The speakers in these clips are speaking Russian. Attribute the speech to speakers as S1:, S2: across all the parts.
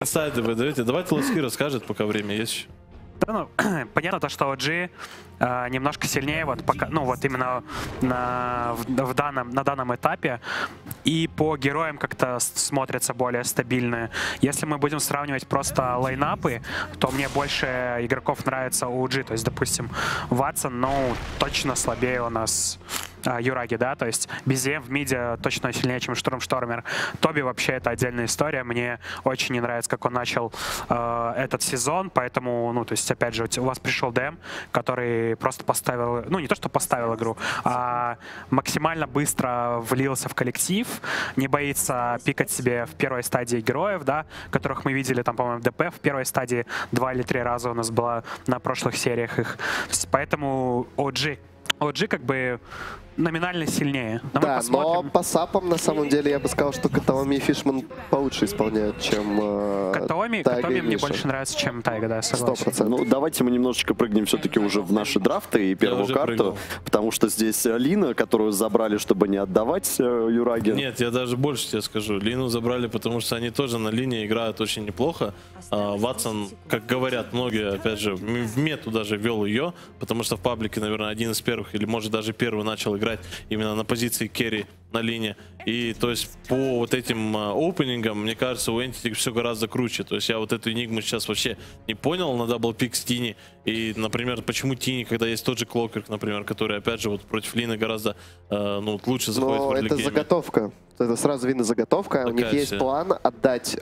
S1: Инсайды вы даете. Давайте Лоски расскажет, пока время есть еще.
S2: Да, ну, понятно то, что OG немножко сильнее, вот пока, ну вот именно на данном этапе, и по героям как-то смотрятся более стабильные. Если мы будем сравнивать просто лайнапы, то мне больше игроков нравится OG, то есть, допустим, Ватсон, ну, точно слабее у нас Юраги, да, то есть BZM в миде точно сильнее, чем Штормер. Тоби вообще это отдельная история, мне очень не нравится, как он начал этот сезон, поэтому, ну, то есть, опять же, у вас пришел ДМ, который просто поставил, ну, не то, что поставил игру, а максимально быстро влился в коллектив, не боится пикать себе в первой стадии героев, да, которых мы видели, там, по-моему, ДП в первой стадии 2 или 3 раза у нас было на прошлых сериях их. Поэтому OG как бы номинально сильнее. Но
S3: да, но по сапам, на самом деле, я бы сказал, что Катаоми и Фишман получше исполняют, чем
S2: Катаоми мне больше нравится, чем Тайга, да, согласен.
S3: 100%.
S4: Ну, давайте мы немножечко прыгнем все-таки уже в наши драфты и первую карту,
S1: прыгнул.
S4: потому что здесь Лина, которую забрали, чтобы не отдавать Юраги.
S1: Нет, я даже больше тебе скажу. Лину забрали, потому что они тоже на линии играют очень неплохо. Ватсон, как говорят многие, опять же, в мету даже вел ее, потому что в паблике, наверное, один из первых, или может даже первый начал играть именно на позиции керри на линии. И то есть по вот этим опенингам, мне кажется, у Entity все гораздо круче. То есть я вот эту энигму сейчас вообще не понял на даблпик с Тини. И, например, почему Тини, когда есть тот же Клокверк, например, который, опять же, вот против Лины гораздо ну, лучше заходит в
S3: это
S1: эрлигейме.
S3: заготовка. Это сразу видно заготовка.
S1: Такая
S3: у них есть план отдать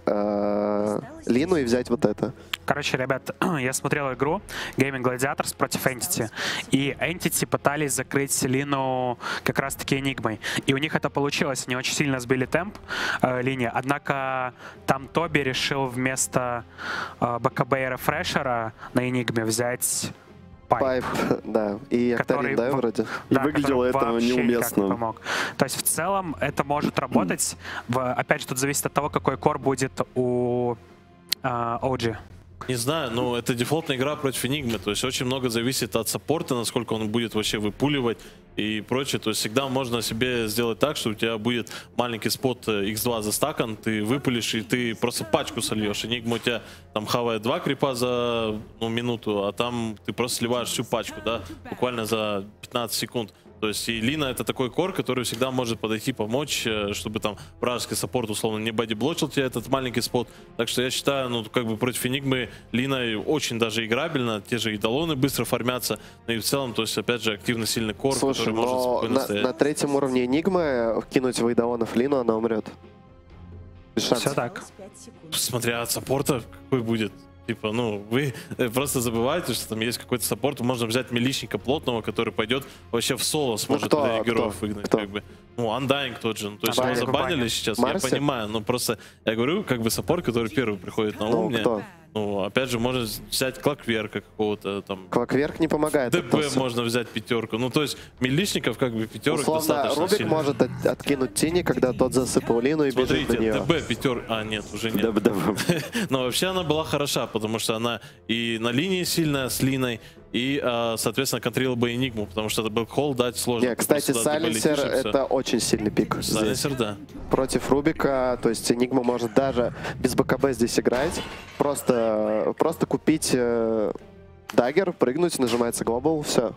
S3: Лину и взять вот это.
S2: Короче, ребят, я смотрел игру Gaming Gladiators против Entity. И Entity пытались закрыть Лину как раз-таки энигмой. И у них это получилось. Они очень сильно сбили темп линии. Однако там Тоби решил вместо БКБ и рефрешера на энигме взять Пайп,
S3: да. И Актарин, да, вроде?
S4: И выглядело это неуместно.
S2: Не помог. То есть в целом это может работать. Опять же, тут зависит от того, какой кор будет у OG.
S1: Не знаю, но это дефолтная игра против Энигмы, то есть очень много зависит от саппорта, насколько он будет вообще выпуливать и прочее. То есть всегда можно себе сделать так, что у тебя будет маленький спот x2 застакан, ты выпулишь и ты просто пачку сольешь. Энигма у тебя там хавает 2 крипа за минуту, а там ты просто сливаешь всю пачку, да, буквально за 15 секунд. То есть и Лина это такой кор, который всегда может подойти, помочь, чтобы там вражеский саппорт условно не бодиблочил тебе этот маленький спот. Так что я считаю, ну как бы против Энигмы Лина очень даже играбельно, те же идолоны быстро формятся, ну и в целом, то есть опять же активно сильный кор,
S3: слушай,
S1: который может спокойно стоять.
S3: На третьем уровне Энигмы кинуть в идолонов Лину, она умрет. Без шансов.
S2: Все так.
S1: Смотря от саппорта какой будет. Типа, ну, вы просто забываете, что там есть какой-то саппорт. Можно взять миличника плотного, который пойдет вообще в соло, сможет героев выгнать. Как бы. Ну, Undying тот же. Ну, то есть его забанили сейчас,
S3: Марси?
S1: я понимаю. Но просто, я говорю, как бы саппорт, который первый приходит на ум мне. Ну, опять же, можно взять Клокверка какого-то там.
S3: Клокверк не помогает.
S1: ДП можно взять пятерку. Ну, то есть, миличников как бы пятерок
S3: условно,
S1: достаточно
S3: Рубик
S1: сильно.
S3: может откинуть Тини, когда тот засыпал Лину и бежит на нее.
S1: ДБ пятерка. А, нет, уже нет. Но вообще она была хороша, потому что она и на линии сильная с Линой, и, соответственно, контролировал бы Энигму, потому что это был холл дать сложно.
S3: Нет, кстати, Сайленсер это очень сильный пик.
S1: Сайленсер, да.
S3: Против Рубика, то есть Энигма может даже без БКБ здесь играть. Просто купить даггер, прыгнуть, нажимается глобал, все.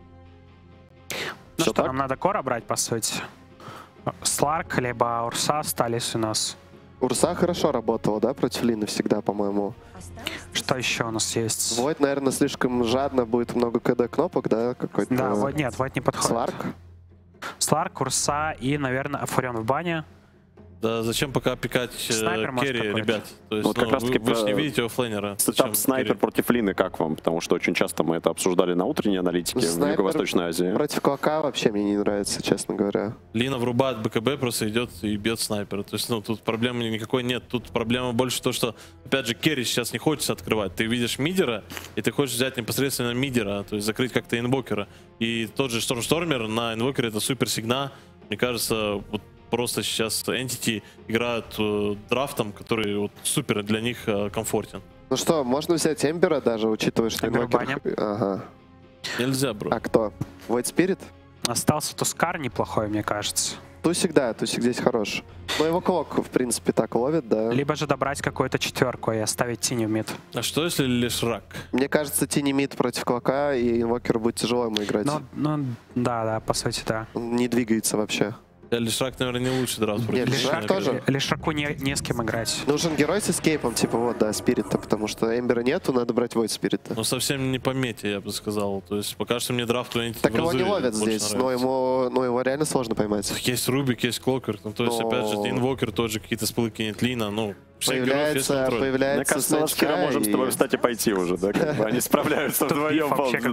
S2: Ну что, нам надо кора брать, по сути. Сларк либо Урса остались у нас.
S3: Урса хорошо работала, да, против Лины всегда, по-моему.
S2: Что еще у нас есть?
S3: Войд, наверное, слишком жадно, будет много КД кнопок, да, какой-то.
S2: Да, нет, Войд не подходит.
S3: Сларк?
S2: Сларк, Урса и, наверное, Фурион в бане.
S1: Да зачем пока пикать керри, ребят? То есть,
S4: вот как раз таки
S1: вы же не видите оффлейнера.
S4: Сетап снайпер против Лины, как вам? Потому что очень часто мы это обсуждали на утренней аналитике в Юго-Восточной Азии.
S3: Против Клока вообще мне не нравится, честно говоря.
S1: Лина врубает БКБ, просто идет и бьет снайпера. То есть, ну, тут проблемы никакой нет. Тут проблема больше то, что, опять же, керри сейчас не хочется открывать. Ты видишь мидера, и ты хочешь взять непосредственно мидера, то есть закрыть как-то инвокера. И тот же Штормер на инвокере это супер сигна. Мне кажется, вот просто сейчас Entity играют драфтом, который вот супер для них комфортен.
S3: Ну что, можно взять Эмбера даже, учитывая, что инвокер... Ага.
S1: Нельзя, бро.
S3: А кто? Void Spirit?
S2: Остался Тускар неплохой, мне кажется.
S3: Тусик, да, Тусик здесь хорош. Но его Клок, в принципе, так ловит, да.
S2: Либо же добрать какую-то четверку и оставить Тини в мид.
S1: А что если лишь рак?
S3: Мне кажется, Тини мид против Клока, и инвокеру будет тяжело ему играть.
S2: Ну, да, по сути, да.
S3: Он не двигается вообще.
S1: Лишрак, наверное, не лучший драфт против
S3: Лишрак
S1: Тини.
S3: тоже?
S2: Лишраку не с кем играть.
S3: Нужен герой с эскейпом, типа вот, да, Спирита, потому что Эмбера нету, надо брать Войд Спирита.
S1: Ну, совсем не по мете, я бы сказал. То есть пока что мне драфт
S3: Так его не ловят здесь, но его реально сложно поймать.
S1: Есть Рубик, есть Клокер. Ну, то есть, опять же, Инвокер тот же какие-то спылы кинет Лина. Ну,
S3: Появляется
S4: Мне кажется, на Скира можем с тобой встать и пойти уже, да? Как бы они справляются вдвоем полностью.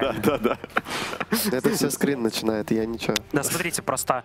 S4: Да.
S3: Это все скрин начинает, я ничего.
S2: Да, смотрите, просто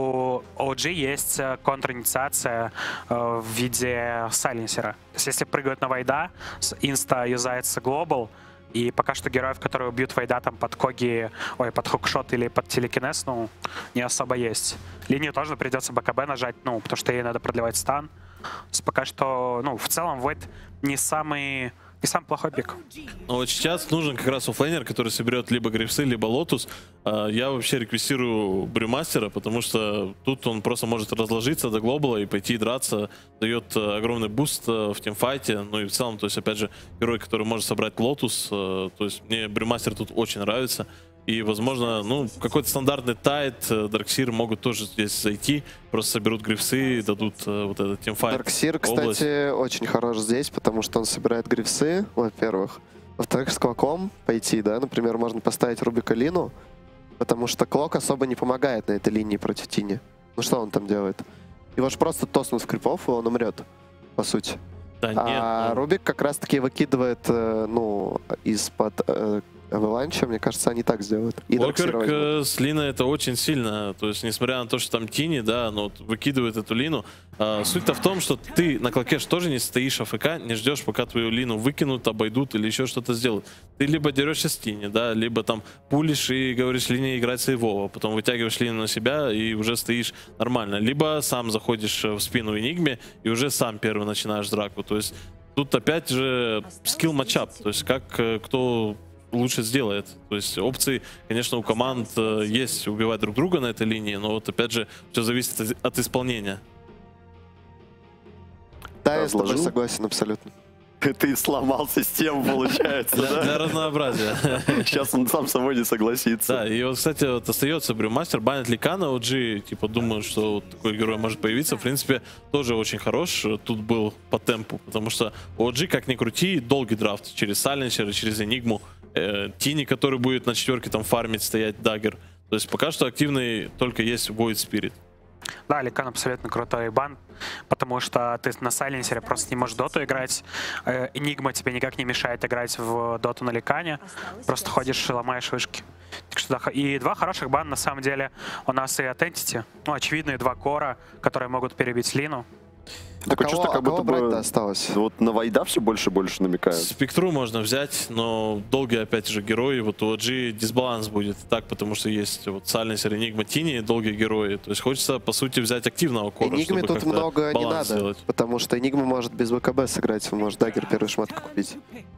S2: у OG есть контр-инициация в виде сайленсера. То есть если прыгают на Вайда, инста юзается глобал, и пока что героев, которые убьют Вайда там под Коги, под хукшот или под телекинез, ну, не особо есть. Линию тоже придется БКБ нажать, ну, потому что ей надо продлевать стан. Пока что, ну, в целом Войд не самый плохой пик.
S1: Но вот сейчас нужен как раз оффлейнер, который соберет либо Грифсы, либо Лотус. Я вообще реквестирую Брюмастера, потому что тут он просто может разложиться до глобала и пойти драться. Дает огромный буст в тимфайте. Ну и в целом, то есть, опять же, герой, который может собрать Лотус. То есть мне Брюмастер тут очень нравится. И, возможно, ну, какой-то стандартный тайт, Дарксир могут тоже здесь зайти, просто соберут грифсы, дадут вот этот тимфайт.
S3: Дарксир, кстати, очень хорош здесь, потому что он собирает грифсы, во-первых. Во-вторых, с Клоком пойти, да, например, можно поставить Рубика Лину, потому что Клок особо не помогает на этой линии против Тини. Ну что он там делает? Его же просто тоснут в крипов, и он умрет, по сути.
S1: Да нет,
S3: Рубик как раз-таки выкидывает, ну, из-под... Аваланча, мне кажется, они так сделают. И
S1: Локерк с Линой это очень сильно. То есть, несмотря на то, что там Тини, да, но выкидывает эту Лину. Суть-то в том, что ты на Клокеш тоже не стоишь АФК, не ждешь, пока твою Лину выкинут, обойдут или еще что-то сделают. Ты либо дерешься с Тини, да, либо там пулишь и говоришь Лине играть сейвово, потом вытягиваешь Лину на себя и уже стоишь нормально. Либо сам заходишь в спину Энигме и уже сам первый начинаешь драку. То есть, тут опять же скилл-матчап. То есть, как кто лучше сделает. То есть опции, конечно, у команд есть убивать друг друга на этой линии, но вот опять же все зависит от исполнения.
S3: Да, я с тобой согласен абсолютно.
S4: Ты сломал систему, получается, да?
S1: Для разнообразия.
S4: Сейчас он сам с собой не согласится.
S1: Да, и вот, кстати, вот остается Брюмастер, банит Ликана, OG, типа, думают, что вот такой герой может появиться. В принципе, тоже очень хорош. Тут был по темпу, потому что у OG, как ни крути, долгий драфт через Сайленсера, через Энигму. Тини, который будет на четверке там фармить, стоять даггер. То есть пока что активный только есть Void Spirit.
S2: Да, Ликан абсолютно крутой бан, потому что ты на сайленсере просто не можешь доту играть. Энигма тебе никак не мешает играть в доту на Ликане. Просто ходишь и ломаешь вышки. Так что, да, и два хороших бана на самом деле у нас и от Entity. Ну, очевидные два кора, которые могут перебить Лину.
S4: Такое чувство, как будто бы
S3: осталось.
S4: Вот на Вайда все больше и больше намекают.
S1: Спектру можно взять, но долгий, опять же, герой. Вот у OG дисбаланс будет так, потому что есть вот Сайленсер, Энигма, Тини, долгие герои. То есть хочется, по сути, взять активного кора.
S3: Энигме тут много не надо,
S1: сделать.
S3: потому что Энигма может без БКБ сыграть, он может даггер первую шматку купить.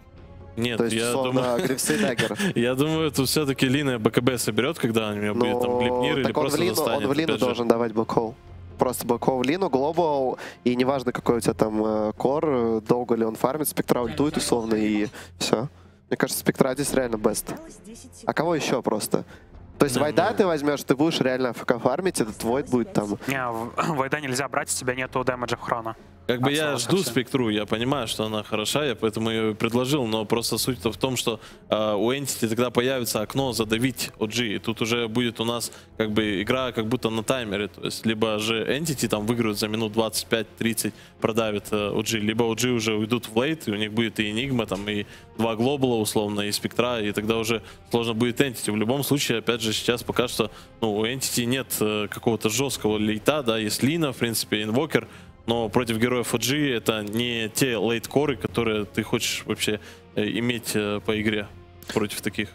S1: Нет,
S3: то есть,
S1: я
S3: думаю, грифсы и даггер.
S1: Я думаю, тут все-таки Лина БКБ соберет, когда у нее будет там глипнир или просто застанет.
S3: Он в Лину должен давать блокхол. Просто блокхол в Лину, глобал, и неважно, какой у тебя там кор, долго ли он фармит, Спектра ультует условно, и все. Мне кажется, Спектра здесь реально бест. А кого еще просто? То есть Вайда ты возьмешь, ты будешь реально АФК фармить, этот Войд будет там...
S2: Не, Вайда нельзя брать, у тебя нету дэмэджа хрона.
S1: Как бы я жду Спектру, я понимаю, что она хороша, я поэтому ее предложил, но просто суть-то в том, что у Entity тогда появится окно задавить OG, и тут уже будет у нас как бы игра как будто на таймере, то есть либо же Entity там выиграют за минут 25-30, продавит OG, либо OG уже уйдут в лейт, и у них будет и Энигма, там и два глобала условно, и Спектра, и тогда уже сложно будет Entity. В любом случае, опять же, сейчас пока что у Entity нет какого-то жесткого лейта, да, есть Лина, в принципе, Инвокер, но против героев OG это не те лейткоры, которые ты хочешь вообще иметь по игре против таких.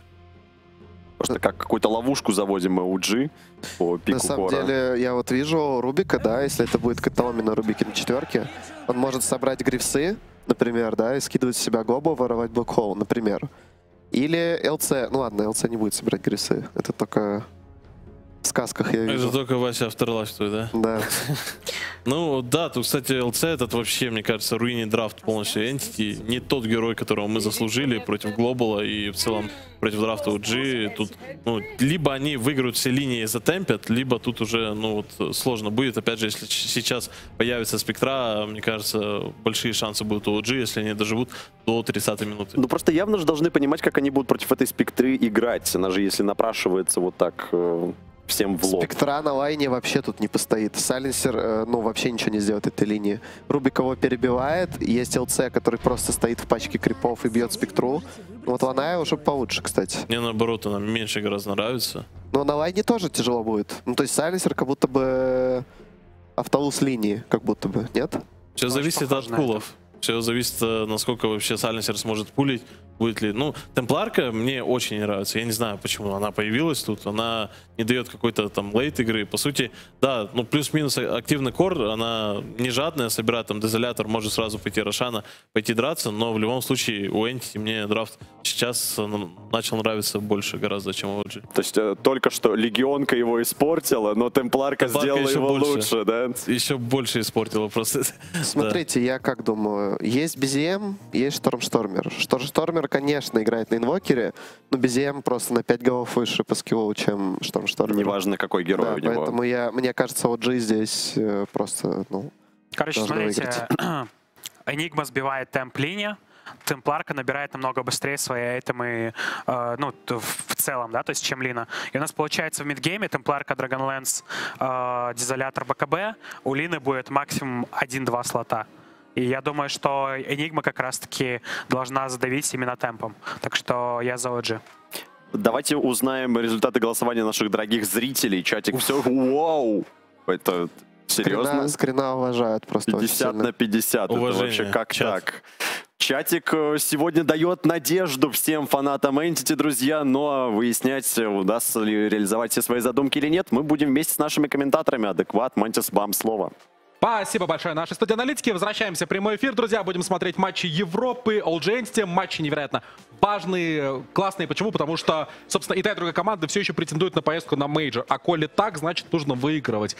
S4: Просто как какую-то ловушку заводим мы OG по пику.
S3: На самом
S4: кора.
S3: деле, я вот вижу Рубика, да, если это будет Каталоми на Рубике на четверке, он может собрать грифсы, например, да, и скидывать с себя глобу, воровать блокхол, например. Или ЛЦ, ну ладно, ЛЦ не будет собирать грифсы, это только В сказках я
S1: Это
S3: вижу.
S1: только Вася Afterlife, да?
S3: Да.
S1: Ну да, тут, кстати, ЛЦ этот вообще, мне кажется, руинит драфт полностью Entity. Не тот герой, которого мы заслужили против Глобала и в целом против драфта OG. Тут, ну, либо они выиграют все линии и затемпят, либо тут уже, ну вот, сложно будет. Опять же, если сейчас появится Спектра, мне кажется, большие шансы будут у OG, если они доживут до 30-й минуты.
S4: Ну просто явно же должны понимать, как они будут против этой Спектры играть. Она же, если напрашивается вот так всем в лоб.
S3: Спектра на лайне вообще тут не постоит. Сайленсер, ну, вообще ничего не сделает этой линии. Рубик его перебивает. Есть ЛЦ, который просто стоит в пачке крипов и бьет Спектру. Вот Ланая уже получше, кстати.
S1: Мне, наоборот, она меньше гораздо нравится.
S3: Но на лайне тоже тяжело будет. Ну, то есть Сайленсер как будто бы автолуз линии, как будто бы, нет?
S1: Все зависит от пулов. Все зависит, насколько вообще Сайленсер сможет пулить. Будет ли... Ну, Темпларка мне очень не нравится. Я не знаю, почему она появилась тут. Она не дает какой-то там лейт игры. По сути, да, ну плюс-минус активный кор. Она не жадная, собирает там дезолятор, может сразу пойти Рошана, пойти драться. Но в любом случае у Entity мне драфт сейчас начал нравиться больше гораздо, чем у OG.
S4: То есть только что Легионка его испортила, но Темпларка сделала его лучше, да?
S1: Еще больше испортила просто.
S3: Смотрите, я как думаю. Есть BZM, есть Штормштормер. Штормер, конечно, играет на инвокере, но BZM просто на 5 голов выше по скиллу, чем Штормштормер.
S4: Неважно, какой герой
S3: да,
S4: у него.
S3: поэтому мне кажется, OG здесь просто, ну,
S2: короче, смотрите,
S3: выиграть.
S2: Энигма сбивает темп линии, Темпларка набирает намного быстрее свои айтемы, ну, в целом, да, то есть чем Лина. И у нас получается в мидгейме Темпларка, Dragonlance, Дезолятор, БКБ, у Лины будет максимум 1-2 слота. И я думаю, что Энигма как раз-таки должна задавить именно темпом. Так что я за OG.
S4: Давайте узнаем результаты голосования наших дорогих зрителей. Чатик, все, вау! Это серьезно?
S3: Скрина уважают просто
S4: 50 на 50.
S1: Уважение.
S4: Это вообще как так? Чатик сегодня дает надежду всем фанатам Entity, друзья, но выяснять, удастся ли реализовать все свои задумки или нет, мы будем вместе с нашими комментаторами. Адекват, Мантис, вам слово.
S5: Спасибо большое нашей студии аналитики. Возвращаемся в прямой эфир, друзья. Будем смотреть матчи Европы, OG Entity. Матчи невероятно важные, классные. Почему? Потому что, собственно, и та, и другая команда все еще претендуют на поездку на мейджор. А коли так, значит, нужно выигрывать.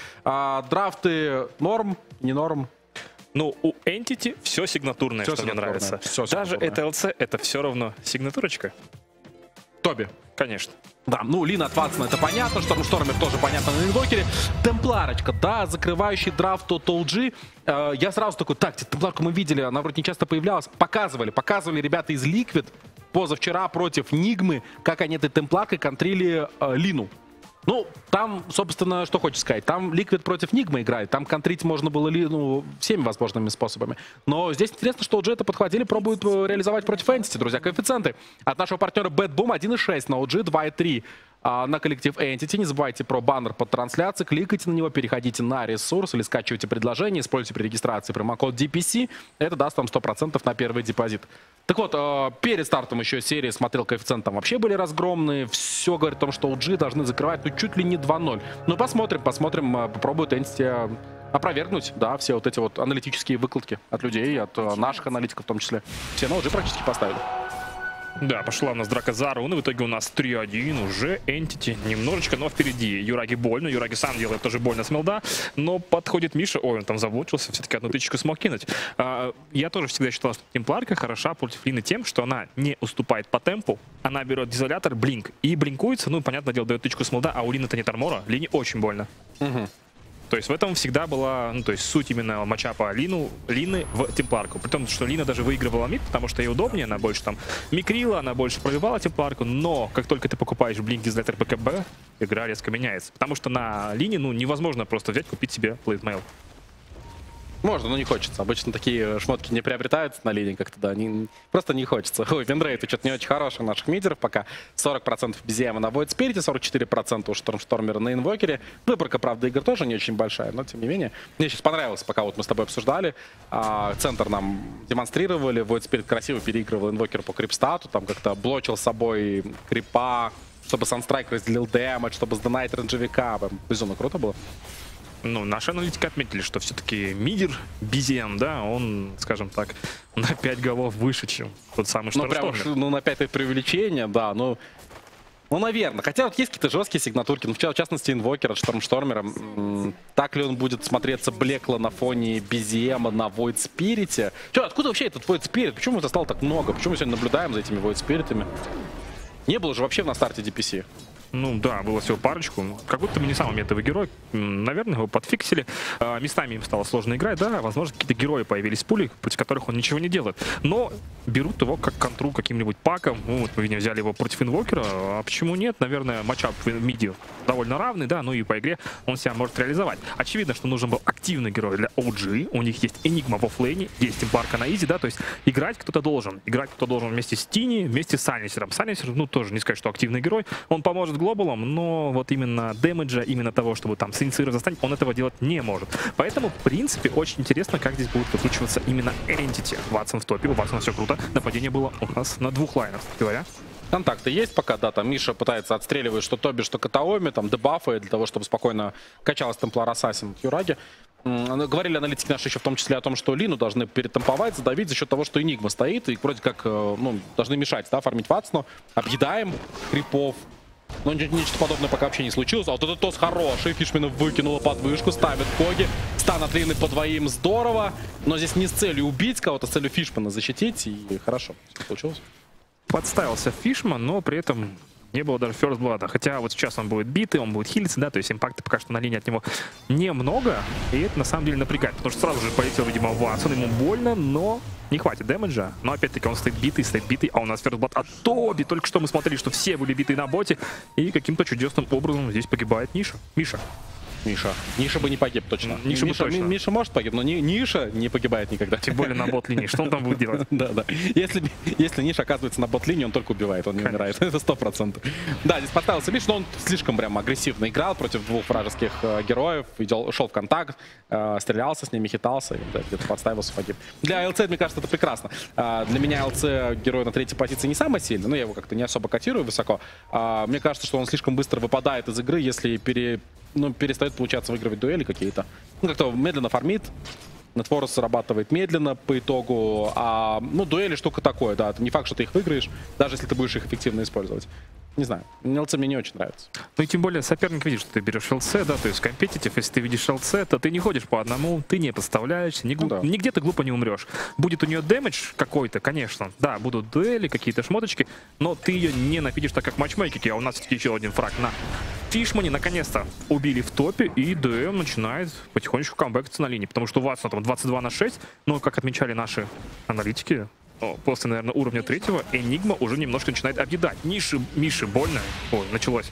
S5: Драфты норм, не норм?
S6: Ну, у Entity все сигнатурное,
S5: Все
S6: что мне нравится.
S5: Все
S6: Даже это ЛЦ, это все равно сигнатурочка.
S5: Тоби.
S6: Конечно.
S5: Да, ну, Лина от Ватсона, это понятно, Штормер тоже понятно на инвокере. Темпларочка, да, закрывающий драфт от OG. Я сразу такой, так, Темпларку мы видели, она вроде не часто появлялась. Показывали ребята из Liquid позавчера против Нигмы, как они этой Темпларкой контрили Лину. Ну, там, собственно, что хочешь сказать, там Liquid против Нигмы играет, там контрить можно было всеми возможными способами. Но здесь интересно, что OG это подхватили, пробуют реализовать против Entity, друзья. Коэффициенты от нашего партнера Bad Boom 1.6 на OG, 2.3 на коллектив Entity. Не забывайте про баннер под трансляцией, кликайте на него, переходите на ресурс или скачивайте предложение, используйте при регистрации промокод DPC, это даст вам 100% на первый депозит. Так вот, перед стартом еще серии смотрел коэффициенты, там вообще были разгромные. Все говорит о том, что OG должны закрывать, ну, чуть ли не 2-0. Ну, посмотрим, попробуют Entity опровергнуть, да, все вот эти вот аналитические выкладки от людей, от наших аналитиков в том числе. Все на OG практически поставили.
S6: Да, пошла у нас драка за руны. В итоге у нас 3-1. Уже Entity немножечко, но впереди. Юраги больно. Юраги сам делает тоже больно с милда. Но подходит Миша. Ой, он там заблочился. Все-таки одну тычку смог кинуть. Я тоже всегда считал, что Темпларка хороша против Лины тем, что она не уступает по темпу. Она берет дезолятор, блинк. И блинкуется. Ну, понятное дело, дает тычку с милда. А у Лины-то нет армора. Лине очень больно. То есть в этом всегда была, ну, то есть суть именно матчапа Лины в Темпларку. При том, что Лина даже выигрывала мид, потому что ей удобнее, она больше там микрила, она больше пробивала Темпларку, но как только ты покупаешь блинк дизлайтер ПКБ, игра резко меняется. Потому что на Лине, ну, невозможно просто взять, купить себе плейтмейл.
S5: Можно, но не хочется. Обычно такие шмотки не приобретаются на линии как-то, да, просто не хочется. Ой, винрейт что-то не очень хороший у наших мидеров пока. 40% BZM наводит спереди, 44% у Штормера на инвокере. Выборка, правда, игр тоже не очень большая, но тем не менее. Мне сейчас понравилось, пока вот мы с тобой обсуждали. Центр нам демонстрировали, Void Spirit красиво переигрывал инвокер по крипстату, там как-то блочил с собой крипа, чтобы Санстрайк разделил дэмэдж, чтобы сдонать рейнджевика. Безумно круто было.
S6: Ну, наши аналитики отметили, что все-таки мидер BZM, да, он, скажем так, на 5 голов выше, чем тот самый Штормер.
S5: Ну, прям, ну, на 5 это преувеличение, да, ну... Ну, наверное. Хотя вот есть какие-то жесткие сигнатурки. Ну, в частности, инвокер от Штормштормера. Так ли он будет смотреться блекло на фоне BZM на Void Spirit? Че, откуда вообще этот Void Spirit? Почему это стало так много? Почему мы сегодня наблюдаем за этими Void Spirit'ами? Не было же вообще на старте DPC.
S6: Ну да, было всего парочку. Как будто бы не самый метовый герой. Наверное, его подфиксили. Местами им стало сложно играть, да. Возможно, какие-то герои появились пули, против которых он ничего не делает. Но берут его как контру каким-нибудь паком. Ну, вот мы видим, взяли его против инвокера. А почему нет? Наверное, матчап в миди довольно равный, да. Ну и по игре он себя может реализовать. Очевидно, что нужен был активный герой для OG. У них есть Энигма в оффлейне, есть Темпларка на изи, да. То есть играть кто-то должен. Играть кто-то должен вместе с Тини, вместе с Саннисером. Саннисер, ну, тоже не сказать, что активный герой. Он поможет глобалом, но вот именно дэмэджа, именно того, чтобы там синициировать застанет, он этого делать не может. Поэтому, в принципе, очень интересно, как здесь будет выкручиваться именно Entity. Ватсон в топе, у Ватсона все круто. Нападение было у нас на 2 лайнах, говоря.
S5: Контакты есть пока, да, там Миша пытается отстреливать что Тоби, что Катаоми, там дебафы для того, чтобы спокойно качалась Темплар Ассасин Юраги. Говорили аналитики наши еще в том числе о том, что Лину должны перетамповать, задавить за счет того, что Энигма стоит, и вроде как, ну, должны мешать, да, фармить Ватсону. Объедаем крипов. Но ничего подобного пока вообще не случилось. А вот этот тос хороший. Фишмена выкинула под вышку, ставит Коги. Стан от Лины по двоим, здорово. Но здесь не с целью убить кого-то, с целью Фишмена защитить. И хорошо получилось.
S6: Подставился Фишман, но при этом не было даже First Blood. Хотя вот сейчас он будет битый, он будет хилиться, да, то есть импакта пока что на линии от него немного. И это на самом деле напрягает, потому что сразу же полетел, видимо, Ватсон, ему больно, но не хватит дэмэджа. Но опять-таки он стоит битый, а у нас First Blood от Тоби. Только что мы смотрели, что все были биты на боте, и каким-то чудесным образом здесь погибает Ниша.
S5: Ниша бы не погиб точно. Миша может погибнуть, но Ниша не погибает никогда.
S6: Тем более на бот-линии. Что он там будет делать?
S5: Да. Если Ниша оказывается на бот-линии, он только убивает, он не умирает. Это 100%. Да, здесь поставился Лиш, но он слишком прям агрессивно играл против 2 вражеских героев. Шел в контакт, стрелялся с ними, хитался, где-то подставился, погиб. Для ЛЦ, мне кажется, это прекрасно. Для меня ЛЦ герой на 3-й позиции не самый сильный, но я его как-то не особо котирую высоко. Мне кажется, что он слишком быстро выпадает из игры, если перестает получаться выигрывать дуэли какие-то. Ну, как-то медленно фармит. Нетфорс срабатывает медленно по итогу. Ну, дуэли штука такое, да. Это не факт, что ты их выиграешь, даже если ты будешь их эффективно использовать. Не знаю, ЛЦ мне не очень нравится.
S6: Ну и тем более соперник видит, что ты берешь ЛЦ, да, то есть компетитив, если ты видишь ЛЦ, то ты не ходишь по одному, ты не подставляешься, нигде ты глупо не умрешь. Будет у нее дэмэдж какой-то, конечно, да, будут дуэли, какие-то шмоточки, но ты ее не напидишь, так как матчмейкинги, а у нас все-таки еще один фраг на Фишмане. Наконец-то убили в топе, и ДМ начинает потихонечку камбэкаться на линии, потому что у вас там 22/6, но, как отмечали наши аналитики, после, наверное, уровня 3-го Энигма уже немножко начинает объедать. Миши больно. Ой, началось.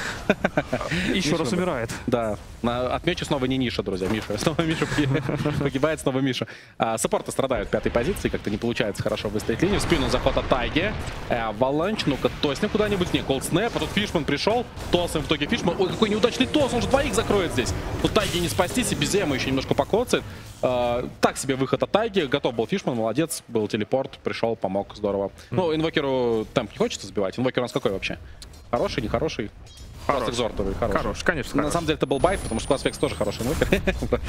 S6: Еще раз умирает.
S5: Да. Отмечу снова не Ниша, друзья. Снова Миша погибает, снова Миша. Саппорты страдают 5-й позиции. Как-то не получается хорошо выстоять линию. В спину заход от Тайги. Валанч, ну-ка, тоснем куда-нибудь. Не, Cold Snap. А тут Фишман пришел. Тосом в итоге Фишман. Ой, какой неудачный тос. Он же 2 закроет здесь. Тут Тайги не спастись. И без Зема еще немножко покоцает. Так себе выход от Тайги. Готов был Фишман. Молодец. Был телепорт. Пришел, помог. Здорово. Ну, инвокеру темп не хочется сбивать. Инвокер у нас какой вообще? Хороший, нехороший? Класс экзортовый, хороший.
S6: Конечно.
S5: На самом деле это был байт, потому что класс Фекс тоже хороший инвокер.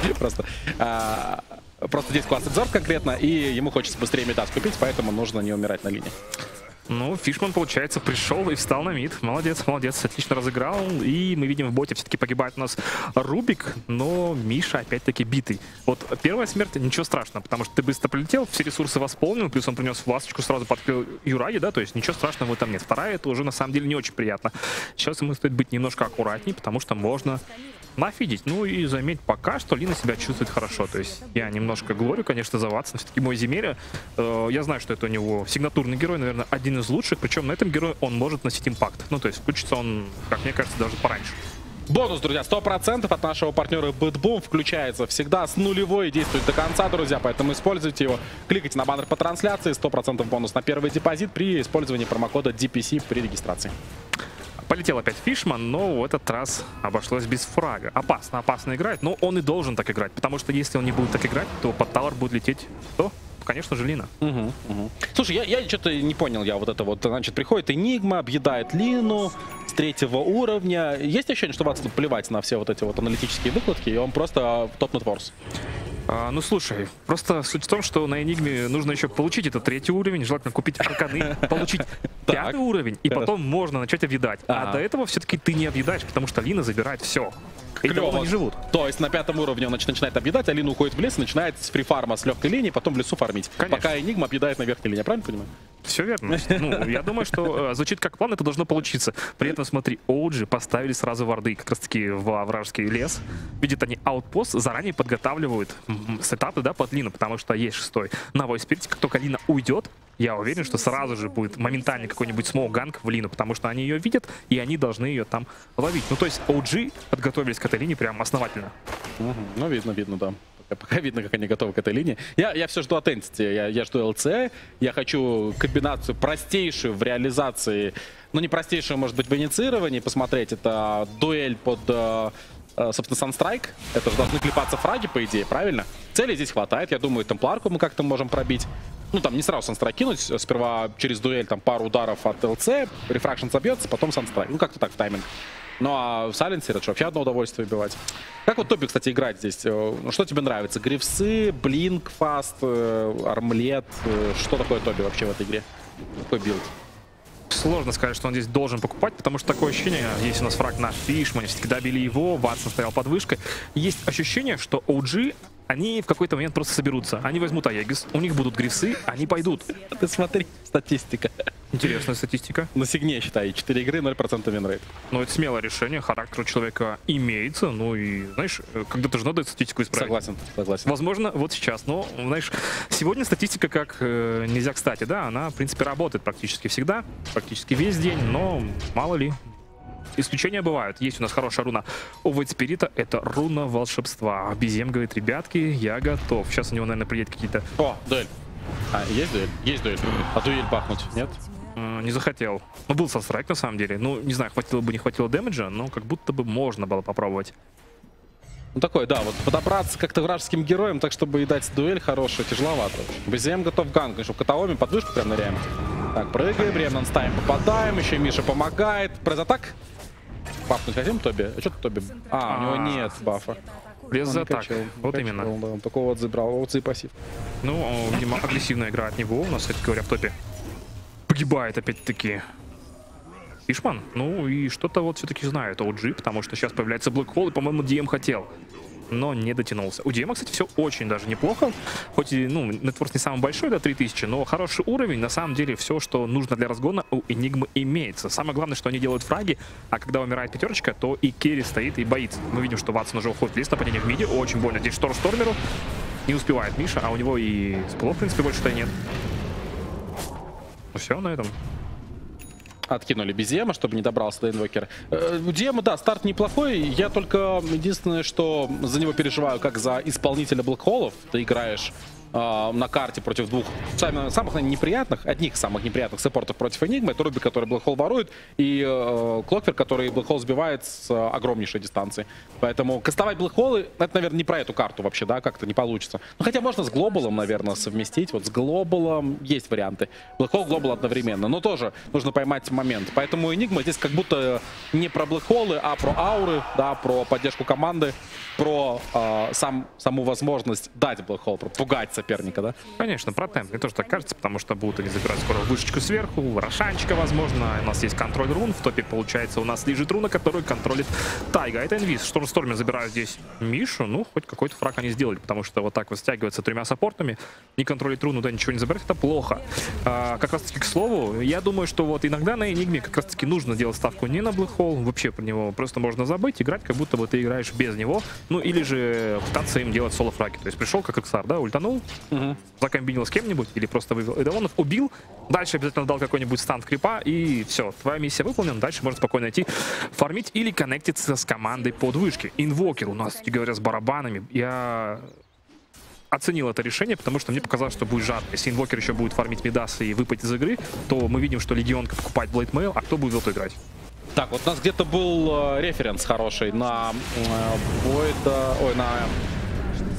S5: Просто здесь класс экзорт конкретно, и ему хочется быстрее медас купить, поэтому нужно не умирать на линии.
S6: Ну, Фишман, получается, пришел и встал на мид. Молодец, отлично разыграл. И мы видим, в боте все-таки погибает у нас Рубик, но Миша опять-таки битый. Вот первая смерть, ничего страшного, потому что ты быстро прилетел, все ресурсы восполнил, плюс он принес фласочку, сразу подкрыл Юраги, да, то есть ничего страшного в этом нет. Вторая, это уже на самом деле не очень приятно. Сейчас ему стоит быть немножко аккуратней, потому что можно нафидить. Ну и заметь, пока что Лина себя чувствует хорошо. То есть я немножко глорю, конечно, за Ватсона. Все-таки мой Земеля. Я знаю, что это у него сигнатурный герой, наверное, один из лучших. Причем на этом герое он может носить импакт. Ну, то есть включится он, как мне кажется, даже пораньше.
S5: Бонус, друзья, 100% от нашего партнера BitBoom включается всегда с нулевой и действует до конца, друзья, поэтому используйте его. Кликайте на баннер по трансляции, 100% бонус на первый депозит при использовании промокода DPC при регистрации.
S6: Полетел опять Фишман, но в этот раз обошлось без фрага. Опасно играть, но он и должен так играть, потому что если он не будет так играть, то под Талор будет лететь кто? Конечно же, Лина.
S5: Слушай, я что-то не понял, я вот это вот, значит, приходит Энигма, объедает Лину с 3-го уровня. Есть ощущение, что Ватсону плевать на все вот эти вот аналитические выкладки, и он просто топ-нетворс?
S6: Ну слушай, просто суть в том, что на Энигме нужно еще получить этот 3-й уровень, желательно купить арканы, получить 5-й уровень, и потом можно начать объедать. А до этого все-таки ты не объедаешь, потому что Лина забирает все. И
S5: Клево.
S6: они живут.
S5: То есть на 5-м уровне он начинает объедать, а Лина уходит в лес и начинает с фрифарма с легкой линии, потом в лесу фармить.
S6: Конечно.
S5: Пока Энигма объедает на верхней линии, я правильно понимаю?
S6: Все верно. Ну, я думаю, что звучит как план, это должно получиться. При этом, смотри, OG поставили сразу варды как раз-таки во вражеский лес. Видят они аутпост, заранее подготавливают сетапы, да, под Лину, потому что есть 6-й. На Void Spirit, как только Лина уйдет, я уверен, что сразу же будет моментально какой-нибудь смоук-ганг в Лину, потому что они ее видят, и они должны ее там ловить. Ну, то есть OG подготовились к этой линии прям основательно.
S5: Ну, видно, да. Пока видно, как они готовы к этой линии. Я все жду от Entity, я жду LC, я хочу комбинацию простейшую в реализации, ну не простейшую, может быть, в инициировании посмотреть. Это дуэль под, собственно, Sunstrike. Это же должны клепаться фраги, по идее, правильно? Целей здесь хватает, я думаю, темпларку мы как-то можем пробить. Ну, там не сразу Sunstrike кинуть, сперва через дуэль там пару ударов от LC, рефракшн забьется, потом Sunstrike. Ну, как-то так, в тайминг. Ну, а в Сайленсер это вообще одно удовольствие убивать. Как вот Тоби, кстати, играть здесь? Что тебе нравится? Грифсы, Блинк, Фаст, Армлет? Что такое Тоби вообще в этой игре? Какой билд?
S6: Сложно сказать, что он здесь должен покупать, потому что такое ощущение, есть у нас фраг на Фишмане, всегда били его, Ватсон стоял под вышкой. Есть ощущение, что OG, они в какой-то момент просто соберутся. Они возьмут Аегис, у них будут грифсы, они пойдут.
S5: Ты смотри, статистика.
S6: Интересная статистика.
S5: На Сигне, считай, 4 игры, 0% винрейт.
S6: Но это смелое решение, характер у человека имеется, ну и, знаешь, когда-то же надо статистику исправить.
S5: Согласен.
S6: Возможно, вот сейчас, но, знаешь, сегодня статистика как нельзя кстати, да, она, в принципе, работает практически всегда, практически весь день, но мало ли. Исключения бывают. Есть у нас хорошая руна у Void Spirit, это руна волшебства. Безем говорит, ребятки, я готов. Сейчас у него, наверное, приедет какие-то...
S5: О, дуэль. Есть дуэль? Есть дуэль. А дуэль бахнуть, нет?
S6: Не захотел. Ну, был Sunstrike, на самом деле. Ну, не знаю, хватило бы, не хватило дэмэджа, но как будто бы можно было попробовать.
S5: Ну, такой, да, вот подобраться как-то вражеским героем, так, чтобы и дать дуэль хорошую, тяжеловато. BZM готов ганкнуть, чтобы Катаоми под вышку прям ныряем. Так, прыгаем, Ремнан ставим, попадаем, еще Миша помогает. Пресс-атак. Бафнуть хотим Тоби? А что ты Тоби? А, у него нет бафа.
S6: Пресс-атак. Вот именно.
S5: Да, он такого вот забрал, вот и пассив.
S6: Ну, видимо, агрессивная игра от него. У нас, кстати говоря, в топе погибает опять-таки Фишман. Ну и что-то вот все-таки знают OG, потому что сейчас появляется Black Hole, и, по-моему, DM хотел, но не дотянулся. У DM, кстати, все очень даже неплохо. Хоть и, ну, нетворс не самый большой, да, 3000, но хороший уровень. На самом деле, все, что нужно для разгона, у Энигмы имеется. Самое главное, что они делают фраги, а когда умирает пятерочка, то и керри стоит и боится. Мы видим, что Ватсон уже уходит в лист, нападение в миде, очень больно. Здесь Штормеру не успевает Миша, а у него и спилов, в принципе, больше-то и нет. Ну все, на этом.
S5: Откинули Безема, чтобы не добрался до инвокера. У Дема, да, старт неплохой. Я только единственное, что за него переживаю, как за исполнителя блэкхоллов. Ты играешь на карте против двух самых неприятных, одних самых неприятных саппортов против Энигмы. Это Руби, который блэкхолл ворует, и Клоквер, который блэкхолл сбивает с огромнейшей дистанции. Поэтому кастовать блэкхоллы, это, наверное, не про эту карту вообще, да, как-то не получится. Ну, хотя можно с глобалом, наверное, совместить. Вот с глобалом есть варианты. Блэкхолл, глобал одновременно, но тоже нужно поймать момент. Поэтому Энигма здесь как будто не про блэкхоллы, а про ауры, да, про поддержку команды, про саму возможность дать блэкхолл, про пугать соперника, да?
S6: Конечно, про темп. Мне тоже так кажется, потому что будут они забирать скоро вышечку сверху, Рошанчика, возможно. У нас есть контроль рун. В топе, получается, у нас лежит руна, которую контролит Тайга. Это Энвиз. Штормер забирают здесь Мишу. Ну, хоть какой-то фраг они сделали, потому что вот так вот стягиваться тремя саппортами, не контролить руну, да ничего не забирать, это плохо. Как раз таки, к слову, я думаю, что вот иногда на Энигме как раз таки нужно делать ставку не на Black Hole, вообще про него просто можно забыть, играть, как будто бы ты играешь без него. Ну, или же пытаться им делать соло-фраги. То есть пришел как Эксар, да, ультанул, закомбинил с кем-нибудь или просто вывел эдолонов, убил, дальше обязательно дал какой-нибудь стан крипа, и все, твоя миссия выполнена, дальше можно спокойно идти фармить или коннектиться с командой под вышки. Инвокер у нас, говоря, с барабанами, я оценил это решение, потому что мне показалось, что будет жарко. Если инвокер еще будет фармить мидас и выпасть из игры, то мы видим, что Легионка покупает Блейдмейл, а кто будет в эту играть?
S5: Так, вот у нас где-то был референс хороший на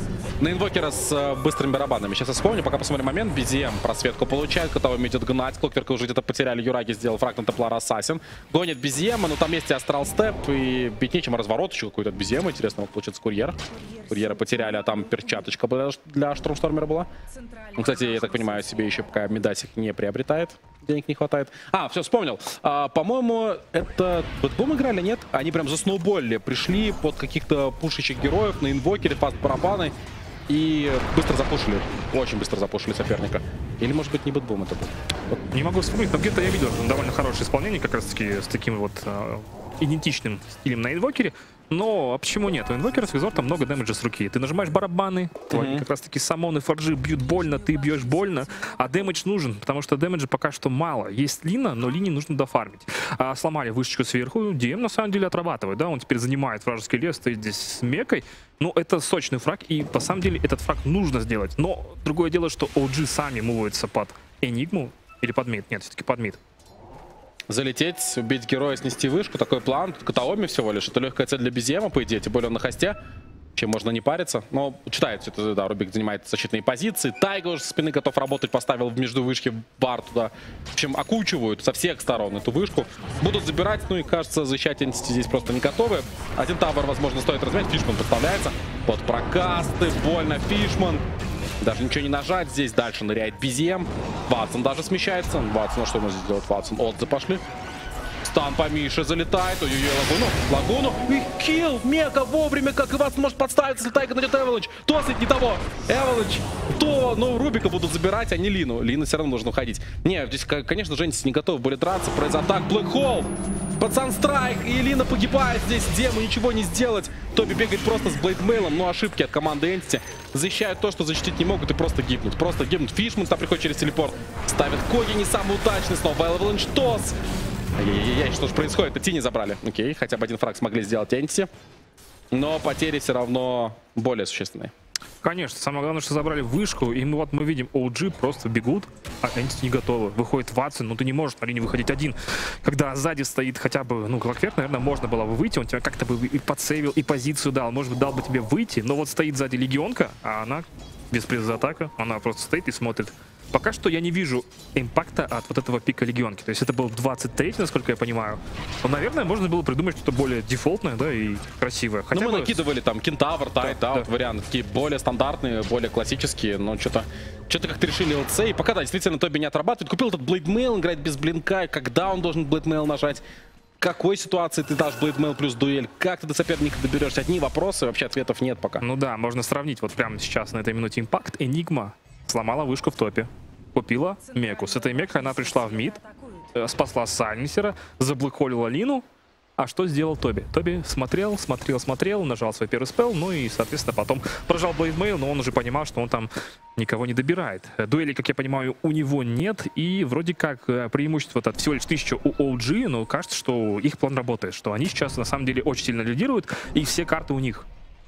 S5: На инвокера с быстрыми барабанами. Сейчас я вспомню, пока посмотрим момент. BZM просветку получает, Котовым идет гнать. Клокверка уже где-то потеряли. Юраги сделал фраг на Темплара Ассасин. Гонит BZM, но там есть и Астрал Степ, и бить нечем, разворот еще какой-то от BZM. Интересно, вот получится курьер. Курьера потеряли, а там перчаточка для Штормштормера была. Он, кстати, я так понимаю, себе еще пока медасик не приобретает. Денег не хватает. А, все, вспомнил. По-моему, это Бэтбум играли, нет? Они прям за сноуболли пришли под каких-то пушащих героев на инвокере, фаст барабаны. И быстро запушили. Очень быстро запушили соперника. Или, может быть, не Бэтбум это был. Вот.
S6: Не могу вспомнить, но где-то я видел довольно хорошее исполнение, как раз-таки с таким вот идентичным стилем на инвокере. Но а почему нет? У инвокера с визортом много дэмэджа с руки. Ты нажимаешь барабаны, твои как раз-таки самоны, форджи бьют больно, ты бьешь больно, а дэмэдж нужен, потому что дэмэджа пока что мало. Есть Лина, но Лине нужно дофармить. Сломали вышечку сверху, DM на самом деле отрабатывает, да, он теперь занимает вражеский лес, стоит здесь с мекой. Ну, это сочный фраг, и по самом деле этот фраг нужно сделать. Но другое дело, что OG сами муваются под Энигму или под мид. Нет, все-таки под мид.
S5: Залететь, убить героя, снести вышку. Такой план. Тут Катаоми всего лишь. Это легкая цель для BZM, по идее. Тем более он на хосте. Чем можно не париться. Но читает все это, да, Рубик занимает защитные позиции. Тайга уже со спины готов работать. Поставил в между вышки бар туда. В общем, окучивают со всех сторон эту вышку. Будут забирать. Ну и, кажется, защищать Entity здесь просто не готовы. Один тавер, возможно, стоит разменять. Фишман подставляется. Под прокасты. Больно Фишман. Даже ничего не нажать. Здесь дальше ныряет BZM. Ватсон даже смещается. Ватсон, что ему здесь делать? Ватсон. Отзы пошли. Стан по Мише залетает. Ой-ой-ой, Лагуну. И килл. Мега вовремя, как и Ватсон может подставиться. Если Тайга найдет Эволанч. Тосит не того. Эволанч. То, ну, Рубика будут забирать, а не Лину. Лина все равно нужно уходить. Не, здесь, конечно, Женсис не готов были драться. Произатак. Блэк Холл. Под Санстрайк. И Лина погибает здесь. Дему ничего не сделать. Тоби бегает просто с блейдмейлом. Но ошибки от команды Entity защищают то, что защитить не могут, и просто гибнут. Просто гибнут. Фишман там приходит через телепорт. Ставит Коги, не самый удачный. Снова Эволанч Тос. Ай-яй-яй, что же происходит? Тини забрали. Окей, хотя бы один фраг смогли сделать Entity. Но потери все равно более существенные.
S6: Конечно, самое главное, что забрали вышку, и мы видим, OG просто бегут, а Entity не готовы. Выходит Ватсон, но ты не можешь на линии выходить один. Когда сзади стоит хотя бы, ну, Клокверк, наверное, можно было бы выйти, он тебя как-то бы и подсейвил, и позицию дал, может быть, дал бы тебе выйти, но вот стоит сзади Легионка, а она без приза-атака, она просто стоит и смотрит. Пока что я не вижу импакта от вот этого пика Легионки. То есть это был 23-й, насколько я понимаю. Но, наверное, можно было придумать что-то более дефолтное, да, и красивое. Хотя
S5: ну, мы
S6: бы...
S5: накидывали там Кентавр, Тайт, да, вот варианты такие более стандартные, более классические, но что-то как-то решили ЛЦ. И пока, да, действительно, Тоби не отрабатывает. Купил этот блейдмейл, играет без блинка. Когда он должен блейдмейл нажать? В какой ситуации ты дашь блейдмейл плюс дуэль? Как ты до соперника доберешься? Одни вопросы, вообще ответов нет пока.
S6: Ну да, можно сравнить вот прямо сейчас на этой минуте импакт. Энигма сломала вышку в топе. Купила меку. С этой мекой она пришла в мид, спасла Сайленсера, заблокхолила Лину. А что сделал Тоби? Тоби смотрел, нажал свой первый спелл, ну и, соответственно, потом прожал блейдмейл, но он уже понимал, что он там никого не добирает. Дуэли, как я понимаю, у него нет, и вроде как преимущество от всего лишь 1000 у OG, но кажется, что их план работает, что они сейчас на самом деле очень сильно лидируют, и все карты у них.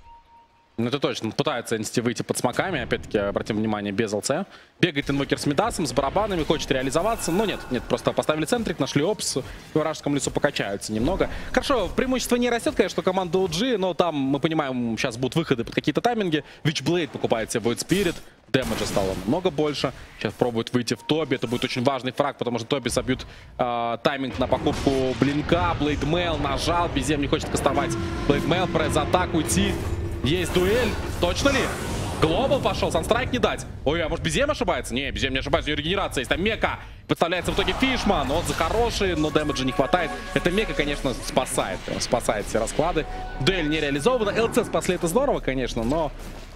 S5: Ну это точно. Пытается Entity выйти под смоками. Опять-таки, обратим внимание, без ЛЦ. Бегает инвокер с Мидасом, с барабанами, хочет реализоваться. Но нет, просто поставили центрик, нашли опс. В вражеском лесу покачаются немного. Хорошо, преимущество не растет, конечно, команда OG, но там, мы понимаем, сейчас будут выходы под какие-то тайминги. Witchblade покупает себе Void Spirit. Дэмэджа стало много больше. Сейчас пробует выйти в Тоби. Это будет очень важный фраг, потому что Тоби собьют тайминг на покупку блинка. Блейдмейл нажал, BZM не хочет кастовать. Блейдмейл, пресс-атак, уйти. Есть дуэль. Точно ли? Глобал пошел, Санстрайк не дать. Ой, а может BZM ошибается? Не, BZM не ошибается, у него регенерация есть. Там Мека. Подставляется в итоге Фишман. Он за хороший, но дэмэджа не хватает. Это Мека, конечно, спасает. Спасает все расклады. Дуэль не реализована. ЛЦ спасли, это здорово, конечно, но...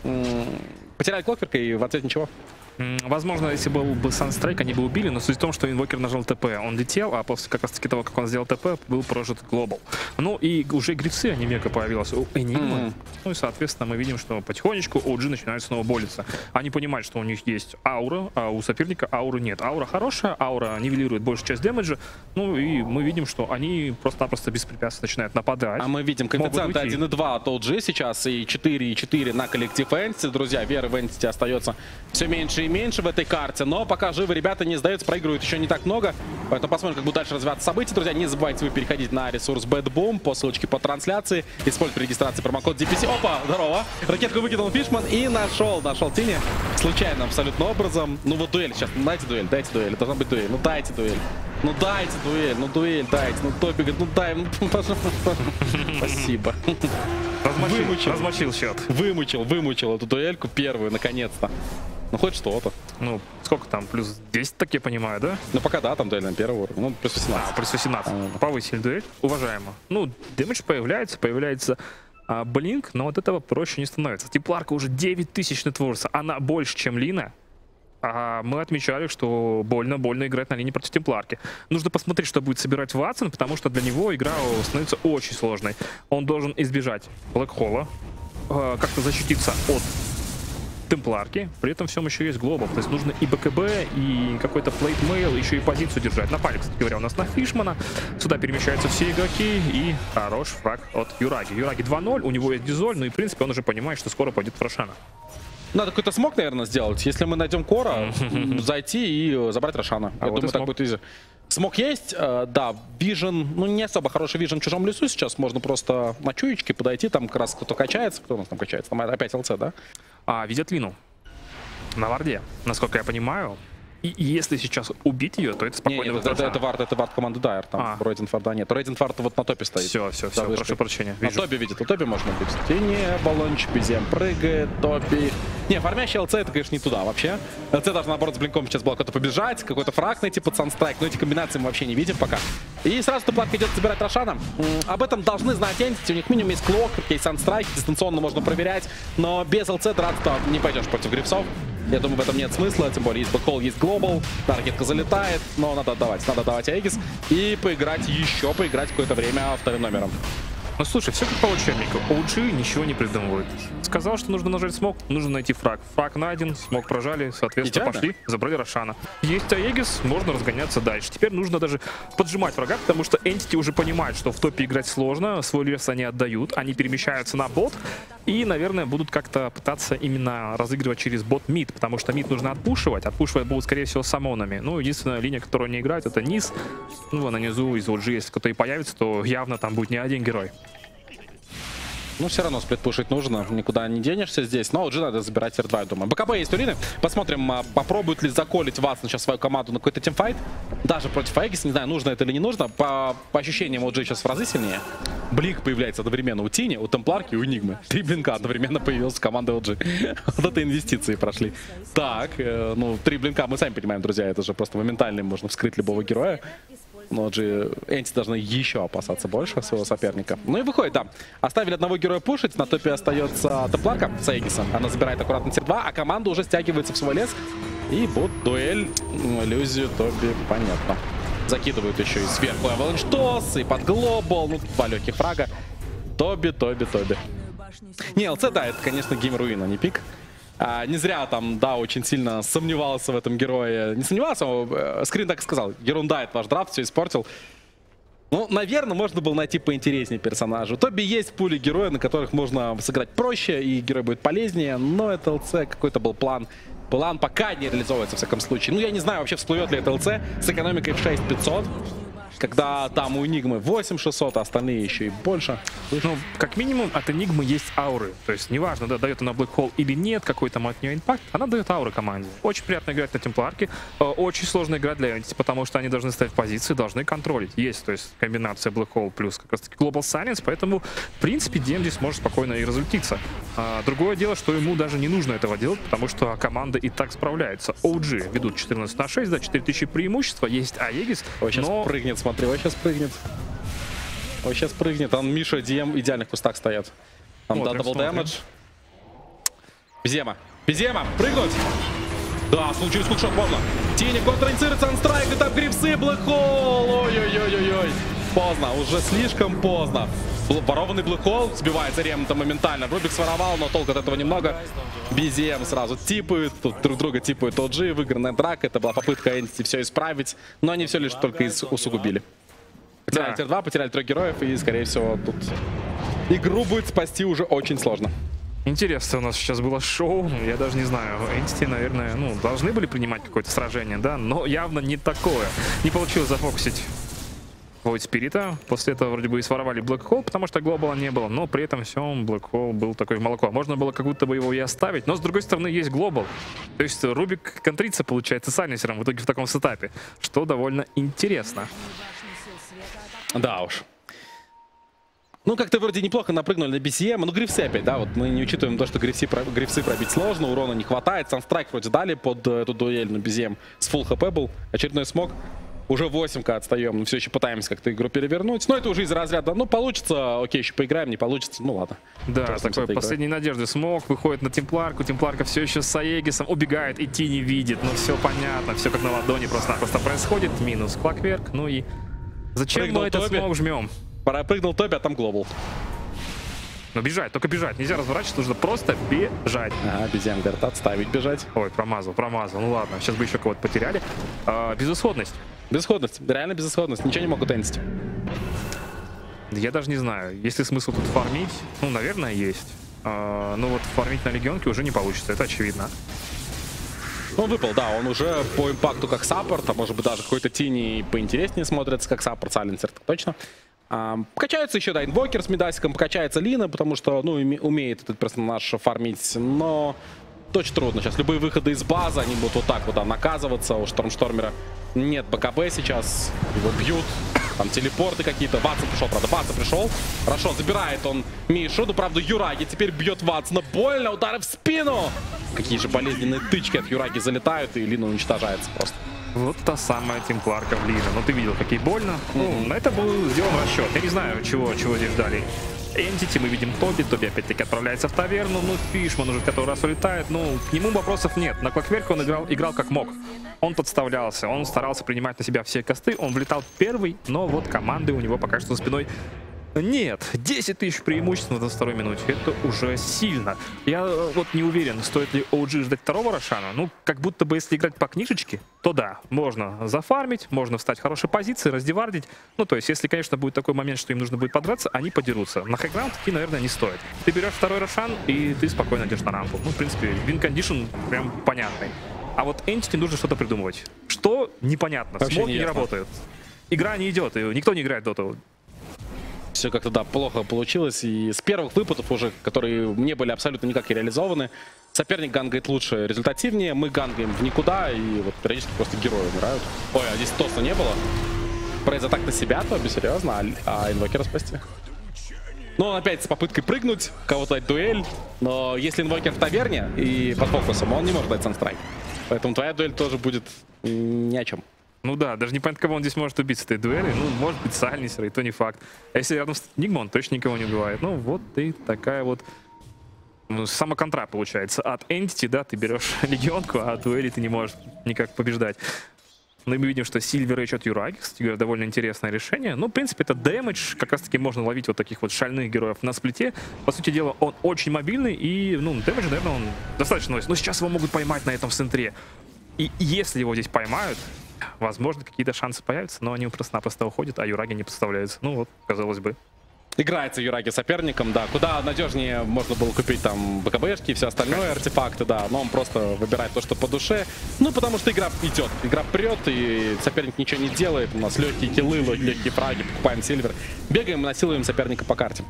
S5: потеряли Клокверка и в ответ ничего.
S6: Возможно, если был бы Санстрайк, они бы убили, но суть в том, что инвокер нажал ТП. Он летел, а после как раз таки того, как он сделал ТП, был прожит Глобал. Ну и уже грифсы, а не мека появилась у Энигмы. Ну и, соответственно, мы видим, что потихонечку OG начинают снова болиться. Они понимают, что у них есть аура, а у соперника ауры нет. Аура хорошая, аура нивелирует большую часть дэмэджа. Ну и мы видим, что они просто-напросто беспрепятственно начинают нападать.
S5: А мы видим коэффициенты 1,2 от OG сейчас и 4,4 на коллектив Entity. Друзья, веры в Entity остается все меньше и и меньше в этой карте, но пока живы ребята не сдаются, проигрывают еще не так много. Поэтому посмотрим, как будут дальше развиваться события. Друзья, не забывайте вы переходить на ресурс BadBoom по ссылочке по трансляции. Используйте при регистрации промокод DPC. Опа, здорово. Ракетку выкинул Фишман и нашел Тини. Случайно абсолютно образом. Ну вот дуэль сейчас. Ну, дайте дуэль. Должна быть дуэль. Ну дайте дуэль. Ну дайте дуэль. Ну дуэль дайте. Ну Топи говорит, ну дай. Ну, пожалуйста. Спасибо.
S6: Размочил счет.
S5: Вымучил эту дуэльку первую, наконец-то. Ну хоть что-то.
S6: Ну, сколько там? Плюс 10, так я понимаю, да?
S5: Ну пока да, там дуэль на первый уровень. Ну, плюс 18.
S6: Плюс 18. Повысили дуэль. Уважаемо. Ну, дэмэдж появляется блинк, но от этого проще не становится. Темпларка уже 9000 нетворса. Она больше, чем Лина. А мы отмечали, что больно играть на линии против Темпларки. Нужно посмотреть, что будет собирать Ватсон, потому что для него игра становится очень сложной. Он должен избежать Блэкхола, как-то защититься от Темпларки, при этом всем еще есть глобал. То есть нужно и БКБ, и какой-то плейтмейл, еще и позицию держать. Напали, кстати говоря, у нас на Фишмана. Сюда перемещаются все игроки, и хорош фраг от Юраги. Юраги 2-0, у него есть дизоль, ну и в принципе он уже понимает, что скоро пойдет в Рошана.
S5: Надо какой-то смог, наверное, сделать. Если мы найдем Кора, зайти и забрать Рошана. Я думаю, так будет изи. Смог есть, да, вижен, ну не особо хороший вижен в чужом лесу сейчас. Можно просто на чуечке подойти, там как раз кто-то качается. Кто у нас там качается? Там опять ЛЦ, да?
S6: Видят Лину на варде, насколько я понимаю. И если сейчас убить ее, то это спокойно.
S5: Нет, это вард команды Дайр. Там Ройденфарда нет. Ройденфард вот на топе стоит.
S6: Все, прошу прощения.
S5: На Тоби видит. У Тоби можно быть. Тени, баллончик, Безем прыгает, Тоби. Не, фармящий ЛЦ это, конечно, не туда вообще. ЛЦ даже наоборот с блинком сейчас было какой-то побежать, какой-то фраг найти под Санстрайк. Но эти комбинации мы вообще не видим пока. И сразу Темпларка идет забирать Рошана. Об этом должны знать Entity. У них минимум есть клок, есть Санстрайк, дистанционно можно проверять. Но без ЛЦ драться не пойдешь против грифсов. Я думаю, в этом нет смысла, тем более есть бэкхол, есть глобал, ракетка залетает, но надо давать Аегис и поиграть какое-то время вторым номером.
S6: Ну слушай, все как по учебнику. OG ничего не придумывает. Сказал, что нужно нажать смог, нужно найти фраг. Фраг найден, смог прожали, соответственно, пошли, забрали Рошана. Есть Аегис, можно разгоняться дальше. Теперь нужно даже поджимать врага, потому что Entity уже понимает, что в топе играть сложно, свой лес они отдают, они перемещаются на бот и, наверное, будут как-то пытаться именно разыгрывать через бот мид, потому что мид нужно отпушивать будут, скорее всего, самонами. Ну, единственная линия, которую не играют, это низ. Ну, а на низу из OG, если кто-то и появится, то явно там будет не один герой.
S5: Ну, все равно сплитпушить нужно, никуда не денешься здесь. Но OG надо забирать R2, я думаю. БКБ есть у Лины. Посмотрим, попробует ли заколить Ватсон сейчас свою команду на какой-то тимфайт. Даже против Aegis, не знаю, нужно это или не нужно. По ощущениям OG сейчас в разы сильнее. Блик появляется одновременно у Тини, у Темпларки и у Энигмы. 3 блинка одновременно появилась команда OG. Вот это инвестиции прошли. Так, ну, 3 блинка, мы сами понимаем, друзья, это же просто моментально можно вскрыть любого героя. Но Энти должны еще опасаться больше своего соперника. Ну и выходит, да. Оставили одного героя пушить. На топе остается Темпларка с Аегисом. Она забирает аккуратно тир-2, а команда уже стягивается в свой лес. И будет дуэль. Иллюзию Тоби, понятно. Закидывают еще и сверху Аваланч-тос, и под глобал. Ну, два легких фрага. Тоби. Не, ЛЦ, да, это, конечно, гейм-руин, а не пик. Не зря там, да, очень сильно сомневался в этом герое. Не сомневался, скрин так и сказал. Ерундает ваш драфт, все испортил. Ну, наверное, можно было найти поинтереснее персонажа. У Тоби есть пули героя, на которых можно сыграть проще, и герой будет полезнее. Но это ЛЦ, какой-то был план. План пока не реализовывается, в всяком случае. Ну, я не знаю, вообще всплывет ли это ЛЦ с экономикой в 6500. Когда там у Энигмы 8600, а остальные еще и больше.
S6: Ну, как минимум, от Энигмы есть ауры. То есть, неважно, да, дает она Black Hole или нет, какой там от нее импакт, она дает ауры команде. Очень приятно играть на Темпларке. Очень сложно играть для Entity, потому что они должны ставить позиции, должны контролить. Есть, то есть, комбинация Black Hole плюс как раз таки Global Silence, поэтому, в принципе, DM здесь может спокойно и разультиться. Другое дело, что ему даже не нужно этого делать, потому что команда и так справляется. OG ведут 14-6, да, 4000 преимущества, есть Aegis,
S5: но... прыгнет, смотри, он сейчас прыгнет. Он сейчас прыгнет. Там Миша, DM в идеальных кустах стоят. Там дабл дэмэдж. Безема, прыгнуть! Да, в случае с худшот можно. Тени контр-инициирует Санстрайк, этап грифсы, Блэкхол. Ой-ой-ой-ой-ой. Поздно, уже слишком поздно. Ворованный Блэкхол сбивается ремонтом моментально. Рубик своровал, но толку от этого немного. BZM сразу типают, тут друг друга типают OG, выигранная драка. Это была попытка Entity все исправить, но они все лишь только усугубили. Потеряли тир-2, потеряли 3 героев, и, скорее всего, тут игру будет спасти уже очень сложно.
S6: Интересно у нас сейчас было шоу. Я даже не знаю. Entity, наверное, ну, должны были принимать какое-то сражение, да, но явно не такое. Не получилось зафокусить Void Spirit. После этого вроде бы и своровали Black Hole, потому что глобала не было, но при этом всем Black Hole был такой в молоко. Можно было как будто бы его и оставить, но с другой стороны есть глобал. То есть Рубик контрится, получается, сайленсером в итоге в таком сетапе, что довольно интересно.
S5: Да уж. Ну, как-то вроде неплохо напрыгнули на BCM. Ну, грифсы опять, да, вот мы не учитываем то, что грифсы пробить сложно, урона не хватает. Санстрайк вроде дали под эту дуэль на BCM. С full хп был. Очередной смог. Уже 8к отстаем, но все еще пытаемся как-то игру перевернуть. Но это уже из разряда, ну, получится, окей, еще поиграем, не получится, ну, ладно.
S6: Да, такой последней надежды смог, выходит на Темпларку, Темпларка все еще с Аегисом, убегает, идти не видит, ну, все понятно, все как на ладони просто-напросто происходит. Минус Клокверк, ну и зачем
S5: Прыгнул
S6: мы этот
S5: Тоби.
S6: смог жмем?
S5: Прыгнул Тоби, а там глобал.
S6: Ну, бежать, только бежать, нельзя разворачиваться, нужно просто бежать.
S5: Ага, BCM говорит, отставить бежать.
S6: Ой, промазал, ну ладно, сейчас бы еще кого-то потеряли. Безысходность.
S5: Безысходность, реально безысходность, ничего не могут энтить.
S6: Я даже не знаю, есть ли смысл тут фармить? Ну, наверное, есть. Ну вот фармить на Легионке уже не получится, это очевидно.
S5: Он выпал, да, он уже по импакту как саппорт, а может быть даже какой-то тени поинтереснее смотрится, как саппорт, сайленсер, так точно. Качается еще, да, инвокер с медасиком, качается Лина, потому что, ну, умеет этот персонаж фармить, но очень трудно. Сейчас любые выходы из базы, они будут вот так вот, да, наказываться. У Штормштормера нет БКБ сейчас, его бьют, там телепорты какие-то. Ватсон пришел, правда, Ватсон пришел. Хорошо, забирает он Мишу, ну, правда, Юраги теперь бьет Ватсона. Больно, удары в спину. Какие же болезненные тычки от Юраги залетают, и Лина уничтожается просто.
S6: Вот та самая Темпларка в Лина. Ну, ты видел, как ей больно. Ну, на это был сделан расчет. Я не знаю, чего здесь ждали. Entity, мы видим Тоби. Тоби опять-таки отправляется в таверну. Ну, Фишман уже который раз улетает. Ну, к нему вопросов нет. На Клокверке он играл как мог. Он подставлялся, он старался принимать на себя все косты. Он влетал первый, но вот команды у него пока что за спиной нет. 10 тысяч преимуществ на 22-й минуте. Это уже сильно. Я вот не уверен, стоит ли OG ждать второго Рошана. Ну, как будто бы если играть по книжечке, то да, можно зафармить, можно встать в хорошей позиции, раздевардить. Ну, то есть, если, конечно, будет такой момент, что им нужно будет подраться, они подерутся. На хайграунд идти, наверное, не стоит. Ты берешь второй Рошан, и ты спокойно идешь на рампу. Ну, в принципе, вин-кондишн прям понятный. А вот Entity нужно что-то придумывать. Что? Непонятно. Смоки не работают. Игра не идет, и никто не играет в доту.
S5: Все как-то, да, плохо получилось. И с первых выпадов уже, которые не были абсолютно никак реализованы, соперник гангает лучше, результативнее. Мы гангаем в никуда, и вот периодически просто герои умирают. Ой, а здесь тоста не было. Произатак на себя, Тоби, серьезно, а инвокера спасти. Ну, он опять с попыткой прыгнуть, кого-то дать дуэль. Но если инвокер в таверне и под фокусом, он не может дать санстрайк. Поэтому твоя дуэль тоже будет ни о чем.
S6: Ну да, даже не понятно, кого он здесь может убить с этой дуэли. Ну, может быть, сайленсер, и то не факт. А если рядом с Enigma, он точно никого не убивает. Ну, вот и такая вот самоконтра получается. От Entity, да, ты берешь легионку, а от дуэли ты не можешь никак побеждать. Ну и мы видим, что Сильвер идет Юраги. Кстати говоря, довольно интересное решение. Ну, в принципе, это дэмэдж. Как раз-таки можно ловить вот таких вот шальных героев на сплите. По сути дела, он очень мобильный. И, ну, дэмэдж, наверное, он достаточно носит. Но сейчас его могут поймать на этом центре. И если его здесь поймают, возможно, какие-то шансы появятся. Но они просто-напросто уходят, а Юраги не подставляются. Ну вот, казалось бы.
S5: Играется Юраги соперником, да. Куда надежнее можно было купить там БКБшки и все остальное, артефакты, да. Но он просто выбирает то, что по душе. Ну, потому что игра идет. Игра прет, и соперник ничего не делает. У нас легкие киллы, легкие фраги, покупаем Сильвер. Бегаем и насилуем соперника по карте.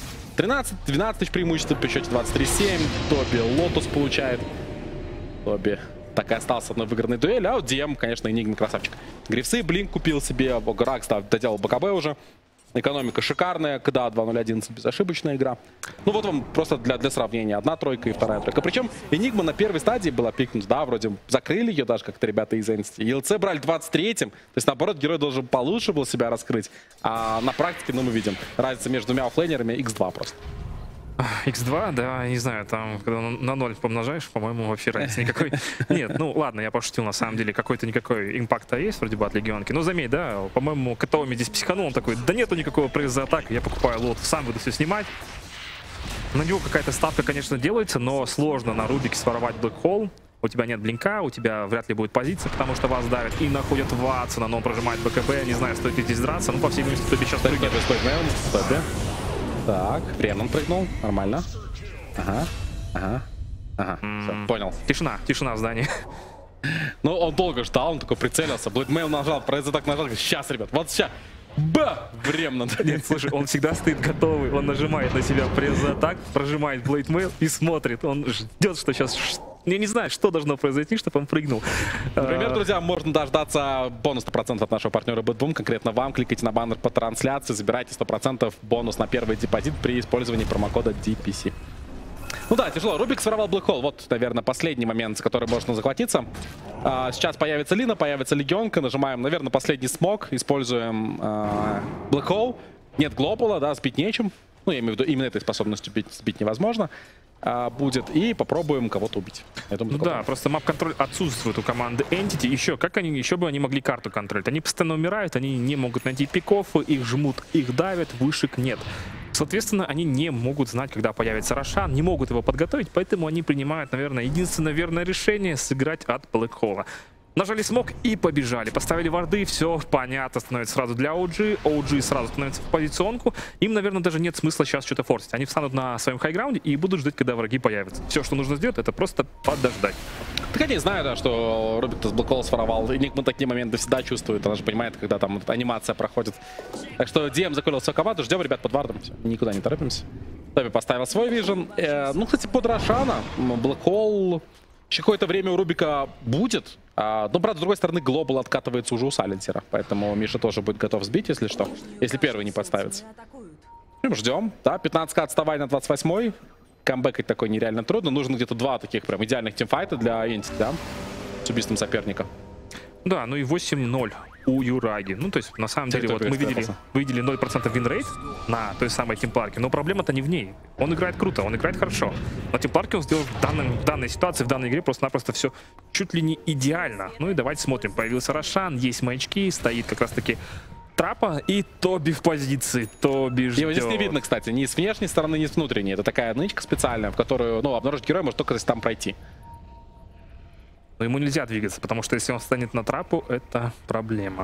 S5: 13-12 тысяч преимуществ при счете 23-7. Тоби Лотус получает. Тоби так и остался одной выигранной дуэли. А вот Диэм, конечно, Enigma красавчик. Грифсы, Блинк купил себе. Ракс доделал БКБ уже. Экономика шикарная, КДА 2.0.11, безошибочная игра. Ну вот вам просто для сравнения. Одна тройка и вторая тройка. Причем Enigma на первой стадии была пикнута, да, вроде закрыли ее даже как-то ребята из Entity. ELC брали 23-м, то есть наоборот герой должен получше был себя раскрыть. А на практике, ну мы видим, разница между двумя оффлейнерами x2 просто.
S6: X2, да, не знаю, там, когда на 0 помножаешь, по-моему, вообще разницы никакой. Нет, ну ладно, я пошутил, на самом деле, какой-то никакой импакта есть вроде бы от Легионки. Но заметь, да, по-моему, Катаоми здесь психанул, он такой, да нету никакого прейза атаки, я покупаю лот, сам буду все снимать. На него какая-то ставка, конечно, делается, но сложно на Рубике своровать Black Hole. У тебя нет блинка, у тебя вряд ли будет позиция, потому что вас давят и находят Ватсона, но он прожимает БКБ, не знаю, стоит ли здесь драться, ну, по всей видимости, Тоби сейчас прыгнет.
S5: Так, Времен прыгнул, нормально. Ага. Ага. Ага, всё, понял.
S6: Тишина в здании.
S5: Ну, он долго ждал, он такой прицелился. Блэдмейл нажал, так нажал. Сейчас, ребят, вот сейчас. Временно.
S6: Нет, слушай, он всегда стоит готовый. Он нажимает на себя пресс-атак, прожимает Блэдмейл и смотрит. Он ждет, что сейчас... Я не знаю, что должно произойти, чтобы он прыгнул.
S5: Например, друзья, можно дождаться бонус 100% от нашего партнера BetBoom. Конкретно вам. Кликайте на баннер по трансляции, забирайте 100% бонус на первый депозит при использовании промокода DPC. Ну да, тяжело. Рубик своровал Black Hole. Вот, наверное, последний момент, за который можно захватиться. Сейчас появится Лина, появится Легионка. Нажимаем, наверное, последний смог. Используем Black Hole. Нет глобала, да, сбить нечем. Ну, я имею в виду, именно этой способностью сбить невозможно. Будет. И попробуем кого-то убить.
S6: Ну да, просто мап-контроль отсутствует у команды Entity. Еще бы они могли карту контролить. Они постоянно умирают, они не могут найти пиков, их жмут, их давят, вышек нет. Соответственно, они не могут знать, когда появится Рошан, не могут его подготовить, поэтому они принимают, наверное, единственное верное решение — сыграть от Black Hole. Нажали смог и побежали. Поставили варды, все понятно становится сразу для OG. OG сразу становится в позиционку. Им, наверное, даже нет смысла сейчас что-то форсить. Они встанут на своем хайграунде и будут ждать, когда враги появятся. Все, что нужно сделать, это просто подождать.
S5: Так они знают, да, что Рубик-то с Black Hole своровал. Энигма такие моменты всегда чувствует. Она же понимает, когда там вот анимация проходит. Так что DM заколил свою команду. Ждем ребят под вардом. Все, никуда не торопимся. Тоби поставил свой вижен. Ну, кстати, под Рошана Black Hole еще какое-то время у Рубика будет. Но, правда, с другой стороны, глобал откатывается уже у Сайленсера. Поэтому Миша тоже будет готов сбить, если что. Если первый не подставится. Ждем. Да, 15к отставания на 28-й. Камбэкать такой нереально трудно. Нужно где-то два таких прям идеальных тимфайта для Entity, да? С убийством соперника.
S6: Да, ну и 8-0 у Юраги. Ну, то есть, на самом деле, вот мы видели 0% винрейт на той самой тимпларке, но проблема-то не в ней. Он играет круто, он играет хорошо. На тимпларке он сделал в данной ситуации, в данной игре просто-напросто все чуть ли не идеально. Ну и давайте смотрим. Появился Рошан, есть маячки, стоит как раз-таки Трапа и Тоби в позиции. Тоби ждет.
S5: Его здесь не видно, кстати, ни с внешней стороны, ни с внутренней. Это такая нычка специальная, в которую, ну, обнаружить героя может только если там пройти.
S6: Но ему нельзя двигаться, потому что если он встанет на трапу, это проблема.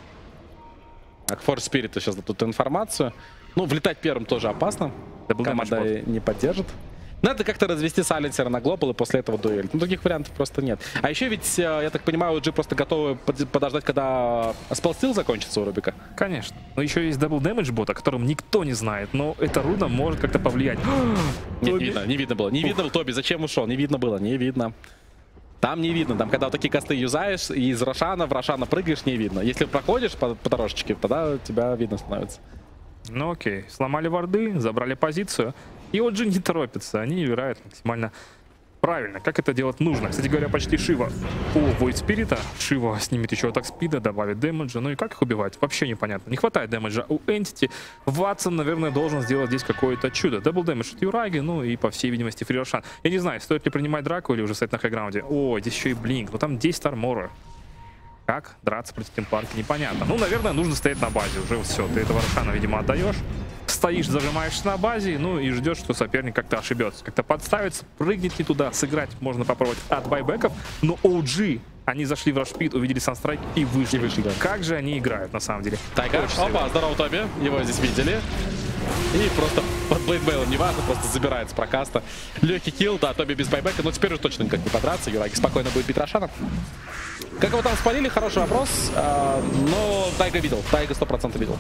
S5: Так, Force Spirit сейчас дадут информацию. Ну, влетать первым тоже опасно. Команда не поддержит. Надо как-то развести Сайленсера на глобал и после этого дуэль. Ну, других вариантов просто нет. А еще ведь, я так понимаю, OG просто готовы подождать, когда спелстил закончится у Рубика.
S6: Конечно. Но еще есть дабл дэмэдж бот, о котором никто не знает. Но эта руна может как-то повлиять.
S5: Нет, не видно было. Не видно был Тоби. Зачем ушел? Не видно было. Не видно. Там не видно. Там, когда вот такие косты юзаешь, и из Рошана в Рошана прыгаешь, не видно. Если проходишь по дорожечке, тогда тебя видно становится.
S6: Ну окей. Сломали варды, забрали позицию. И OG не торопится. Они играют максимально правильно. Как это делать нужно? Кстати говоря, почти Шива у Void Spirit. Шива снимет еще атак спида, добавит дэмэджа. Ну и как их убивать? Вообще непонятно. Не хватает дэмэджа у Entity. Ватсон, наверное, должен сделать здесь какое-то чудо. Дабл дэмэдж от Юраги, ну и, по всей видимости, Фри Рошан. Я не знаю, стоит ли принимать драку или уже стоять на хайграунде. О, здесь еще и блинк. Ну там 10 армора. Как драться против тимпларки, непонятно. Ну, наверное, нужно стоять на базе. Уже все, ты этого Рошана, видимо, отдаешь. Стоишь, зажимаешься на базе, ну и ждешь, что соперник как-то ошибется. Как-то подставится, прыгнет не туда, сыграть можно попробовать от байбеков. Но OG, они зашли в рашпит, увидели санстрайк и вышли.
S5: Да.
S6: Как же они играют, на самом деле.
S5: Тайга, опа, здорово, Тоби. Его здесь видели. И просто под блейдбейлом неважно, просто забирает с прокаста. Легкий килл, да, Тоби без байбека, но теперь уже точно никак не подраться. Юраги спокойно будет бить Рошана. Как его там спалили, хороший вопрос. Но Тайга видел, Тайга 100% видел.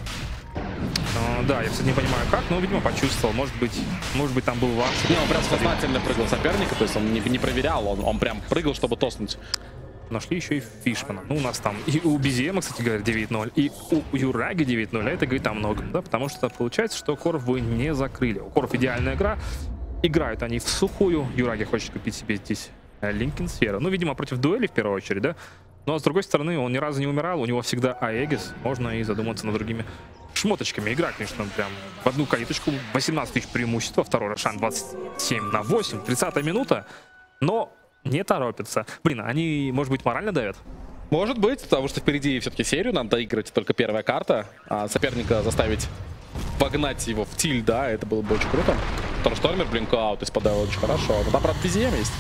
S6: Да, я, кстати, не понимаю как, но, видимо, почувствовал. Может быть там был ваш.
S5: Не, он прям сознательно прыгал соперника, то есть он не проверял, он прям прыгал, чтобы тоснуть.
S6: Нашли еще и Фишмана. Ну, у нас там и у Безема, кстати говоря, 9-0, и у Юраги 9-0. Это говорит о многом, да, потому что получается, что Коров вы не закрыли. У Коров идеальная игра. Играют они в сухую. Юраги хочет купить себе здесь Линкен Сфера. Ну, видимо, против дуэли в первую очередь, да. Но, с другой стороны, он ни разу не умирал. У него всегда Аегис. Можно и задуматься над другими шмоточками. Игра, конечно, прям в одну калиточку. 18 тысяч преимущества. Второй Рошан 27/8. 30-я минута. Но не торопятся. Блин, они, может быть, морально давят?
S5: Может быть, потому что впереди все-таки серию надо доигрывать только первая карта. А соперника заставить погнать его в тиль, да, это было бы очень круто. Торштормер, блинкаут испадал очень хорошо. Но там, правда, PZM есть.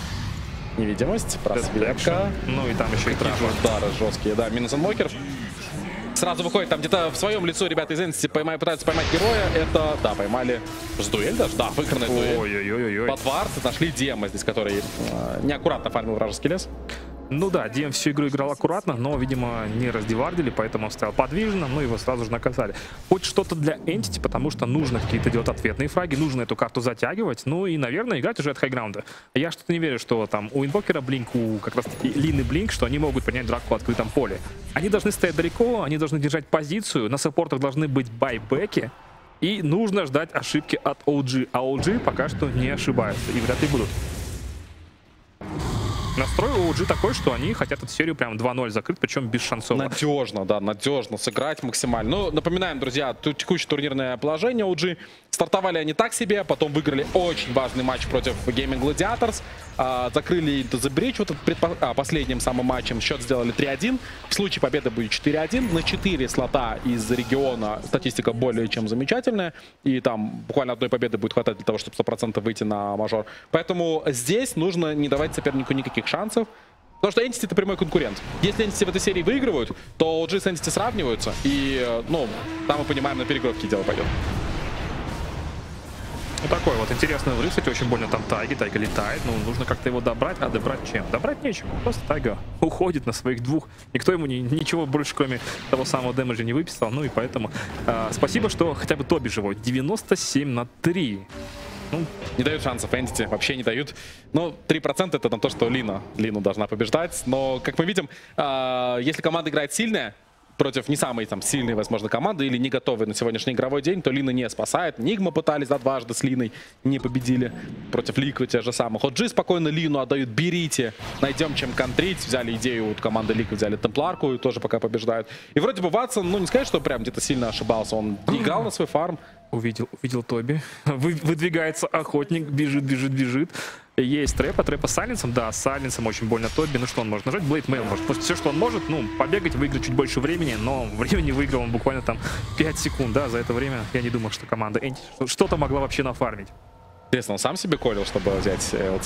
S5: Невидимость, просветка.
S6: Ну и там еще и
S5: удары жесткие, да, минус анмокер. сразу выходит там где-то в своем лицу ребята из Entity пытаются поймать героя. Это, да, поймали с дуэль даже, да, выигранная дуэль.
S6: Ой-ой-ой-ой.
S5: Под вард нашли Дема здесь, который неаккуратно фармил вражеский лес.
S6: Ну да, Дем всю игру играл аккуратно, но, видимо, не раздевардили, поэтому он стоял подвижно, ну его сразу же наказали. Хоть что-то для Entity, потому что нужно какие-то делать ответные фраги, нужно эту карту затягивать, ну и, наверное, играть уже от хайграунда. Я что-то не верю, что там у Инвокера Блинк, у как раз таки Лины Блинк, что они могут принять драку в открытом поле. Они должны стоять далеко, они должны держать позицию, на саппортах должны быть байбеки, и нужно ждать ошибки от OG, а OG пока что не ошибаются, и вряд ли будут. Настрой у OG такой, что они хотят эту серию прям 2-0 закрыть, причем без шансов.
S5: Надежно, да, надежно сыграть максимально. Ну, напоминаем, друзья, текущее турнирное положение OG. Стартовали они так себе, потом выиграли очень важный матч против Gaming Gladiators. Закрыли The Bridge вот этот последним самым матчем. Счет сделали 3-1. В случае победы будет 4-1. На 4 слота из региона статистика более чем замечательная. И там буквально одной победы будет хватать для того, чтобы 100% выйти на мажор. Поэтому здесь нужно не давать сопернику никаких шансов. Потому что Entity — это прямой конкурент. Если Entity в этой серии выигрывают, то OG с Entity сравниваются. И, ну, там мы понимаем, на перегрузке дело пойдет.
S6: Вот такой вот интересный взрыв, кстати, очень больно там Тайга летает, ну нужно как-то его добрать, а добрать чем? Добрать нечем, просто Тайга уходит на своих двух, никто ему ничего больше, кроме того самого дэмэджа, не выписал, ну и поэтому спасибо, что хотя бы Тоби живой, 97-3.
S5: Ну, не дают шансов Entity, вообще не дают. Ну, 3% это на то, что Лину должна побеждать, но, как мы видим, если команда играет сильная, против не самой там сильной, возможно, команды или не готовой на сегодняшний игровой день, то Лина не спасает. Нигма пытались дважды с Линой, не победили. Против Ликвид те же самых. OG спокойно Лину отдают, берите, найдем чем контрить. Взяли идею, вот команда Ликвид взяли Темпларку и тоже пока побеждают. И вроде бы Ватсон, ну не сказать, что прям где-то сильно ошибался, он не играл на свой фарм.
S6: Увидел Тоби. Выдвигается охотник, бежит. Есть трэпа с сайленсом. Да, с сайленсом очень больно Тоби. Ну что он может нажать? Блейд Мейл может. Все, что он может, ну, побегать, выиграть чуть больше времени. Но времени выиграл он буквально там 5 секунд. Да, за это время я не думал, что команда Entity что-то могла вообще нафармить.
S5: Интересно, он сам себе колил, чтобы взять ЛЦ?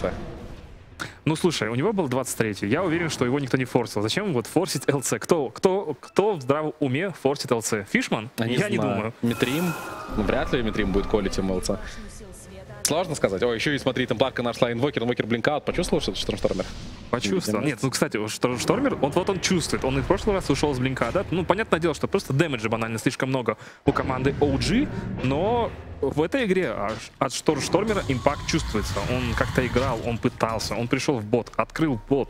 S6: Ну, слушай, у него был 23-й. Я уверен, что его никто не форсил. Зачем вот форсить ЛЦ? Кто в здравом уме форсит ЛЦ? Фишман? Я не думаю.
S5: Митрим? Ну, вряд ли Митрим будет колить им ЛЦ. Сложно сказать. Ой, еще и смотри, Темпларка нашла инвокер блинкаут. Почувствовал, что это Штормер?
S6: Почувствовал. Нет, ну, кстати, Штормер, он чувствует. Он и в прошлый раз ушел с блинка, да? Ну, понятное дело, что просто дэмэджа банально слишком много у команды OG, но в этой игре от Штормера импакт чувствуется. Он как-то играл, он пытался, он пришел в бот, открыл бот.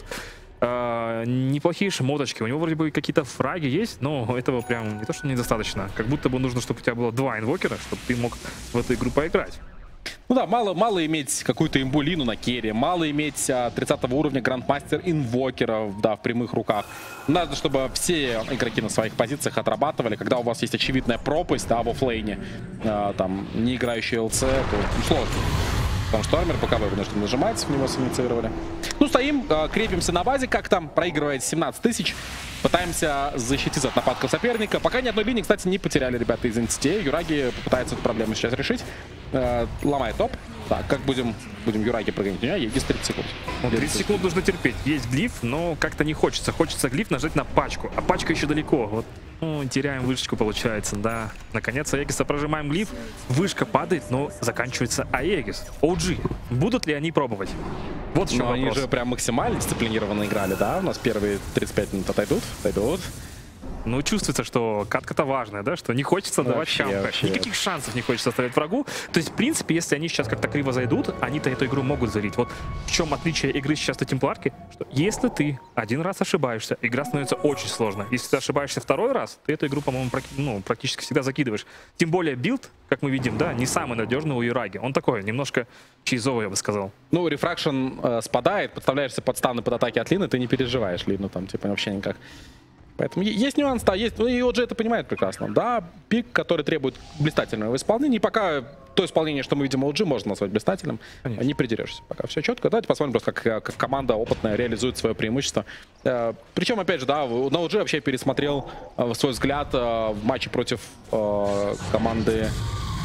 S6: Неплохие шмоточки. У него вроде бы какие-то фраги есть, но этого прям не то, что недостаточно. Как будто бы нужно, чтобы у тебя было 2 инвокера, чтобы ты мог в эту игру поиграть.
S5: Ну да, мало иметь какую-то имбулину на керри, мало иметь 30 уровня грандмастер инвокеров, да, в прямых руках. Надо, чтобы все игроки на своих позициях отрабатывали, когда у вас есть очевидная пропасть, да, в оффлейне, там, не играющий ЛЦ, то сложно. Потому что Штормер пока вынужден нажимать, в него синициировали. Ну, стоим, крепимся на базе, как там, проигрывает 17 тысяч. Пытаемся защититься от нападков соперника. Пока ни одной линии, кстати, не потеряли ребята из Entity. Юраги попытаются эту проблему сейчас решить. Ломает топ. Так, как будем Юраги прогонять? У меня есть 30 секунд.
S6: Ну, 30 секунд нужно терпеть. Есть глиф, но как-то не хочется. Хочется глиф нажать на пачку. А пачка еще далеко. Вот, ну, теряем вышечку, получается, да. Наконец, Аегиса прожимаем глиф. Вышка падает, но заканчивается Аегис. OG. Будут ли они пробовать? Вот еще вопрос.
S5: Они же прям максимально дисциплинированно играли, да? У нас первые 35 минут отойдут.
S6: Ну, чувствуется, что катка-то важная, да, что не хочется давать шансы. Никаких шансов не хочется оставлять врагу. То есть, в принципе, если они сейчас как-то криво зайдут, они-то эту игру могут залить. Вот в чем отличие игры сейчас на Темпларке, что если ты один раз ошибаешься, игра становится очень сложной. Если ты ошибаешься второй раз, ты эту игру, по-моему, практически всегда закидываешь. Тем более билд, как мы видим, да, не самый надежный у Юраги. Он такой, немножко чейзовый, я бы сказал.
S5: Ну, рефракшн спадает, подставляешься под станы, под атаки от Лины, ты не переживаешь Лину там, типа, вообще никак. Поэтому есть нюанс, да, есть. Ну и OG это понимает прекрасно. Да, пик, который требует блистательного исполнения. И пока то исполнение, что мы видим у OG, можно назвать блистательным. Конечно. Не придерешься. Пока все четко. Давайте посмотрим просто, как команда опытная реализует свое преимущество. Причем, опять же, да, на OG вообще пересмотрел свой взгляд в матче против команды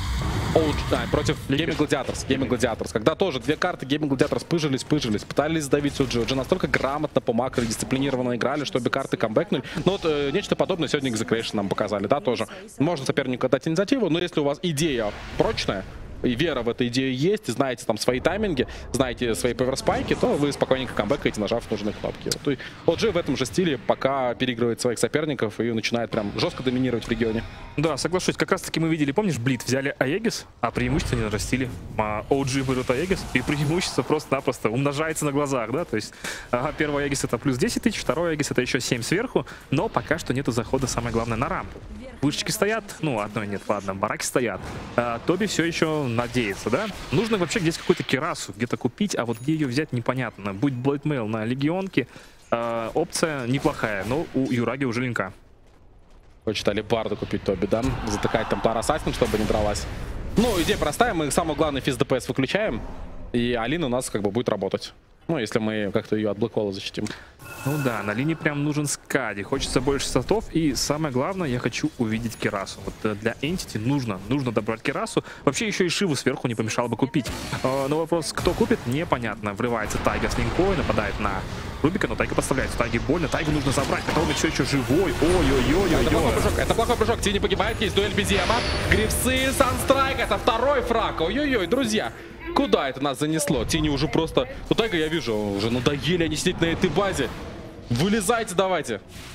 S5: против Gaming Gladiators. Gaming Gladiators. Когда тоже две карты Gaming Gladiators пыжились, пытались сдавить OG. OG настолько грамотно по макро дисциплинированно играли, что обе карты камбэкнули. Но вот нечто подобное сегодня Execration нам показали, да, тоже. Можно сопернику дать инициативу, но если у вас идея прочная, и вера в эту идею есть, и знаете там свои тайминги, знаете свои паверспайки, то вы спокойненько камбэкаете, нажав нужные кнопки. Вот OG в этом же стиле пока переигрывает своих соперников и начинает прям жестко доминировать в регионе.
S6: Да, соглашусь. Как раз таки мы видели, помнишь, Блит взяли Аегис, а преимущество не нарастили. OG берут Аегис, и преимущество просто-напросто умножается на глазах, да, то есть первый Аегис это плюс 10 тысяч, второй Аегис это еще 7 сверху, но пока что нету захода, самое главное, на рампу. Вышечки стоят, ну, одной нет, ладно, бараки стоят. Тоби все еще надеется, да? Нужно вообще где-то какую-то керасу где-то купить, а вот где ее взять непонятно. Будь Блэйдмейл на Легионке, опция неплохая, но у Юраги уже линка.
S5: Хочет Алибарду купить Тоби, да? Затыкать там Тара Ассасин, чтобы не дралась. Ну, идея простая, мы самое главное физ ДПС выключаем, и Алина у нас как бы будет работать. Ну, если мы как-то ее от блэкхола защитим.
S6: Ну да, на линии прям нужен Скади. Хочется больше статов. И самое главное, я хочу увидеть Керасу. Вот для Entity нужно добрать Керасу. Вообще еще и Шиву сверху не помешало бы купить. Но вопрос, кто купит, непонятно. Врывается Тайга с линкой, нападает на Рубика, но Тайга подставляется. Тайге больно, Тайгу нужно забрать. Котовник все еще живой. Ой-ой-ой-ой-ой.
S5: Это плохой прыжок. Тини погибает, есть дуэль Безема. Грифсы, Санстрайк, это второй фраг. Ой-ой-ой, друзья. Куда это нас занесло? Тени уже просто... Ну, Тайга, я вижу, уже надоели они сидеть на этой базе. Вылезайте давайте.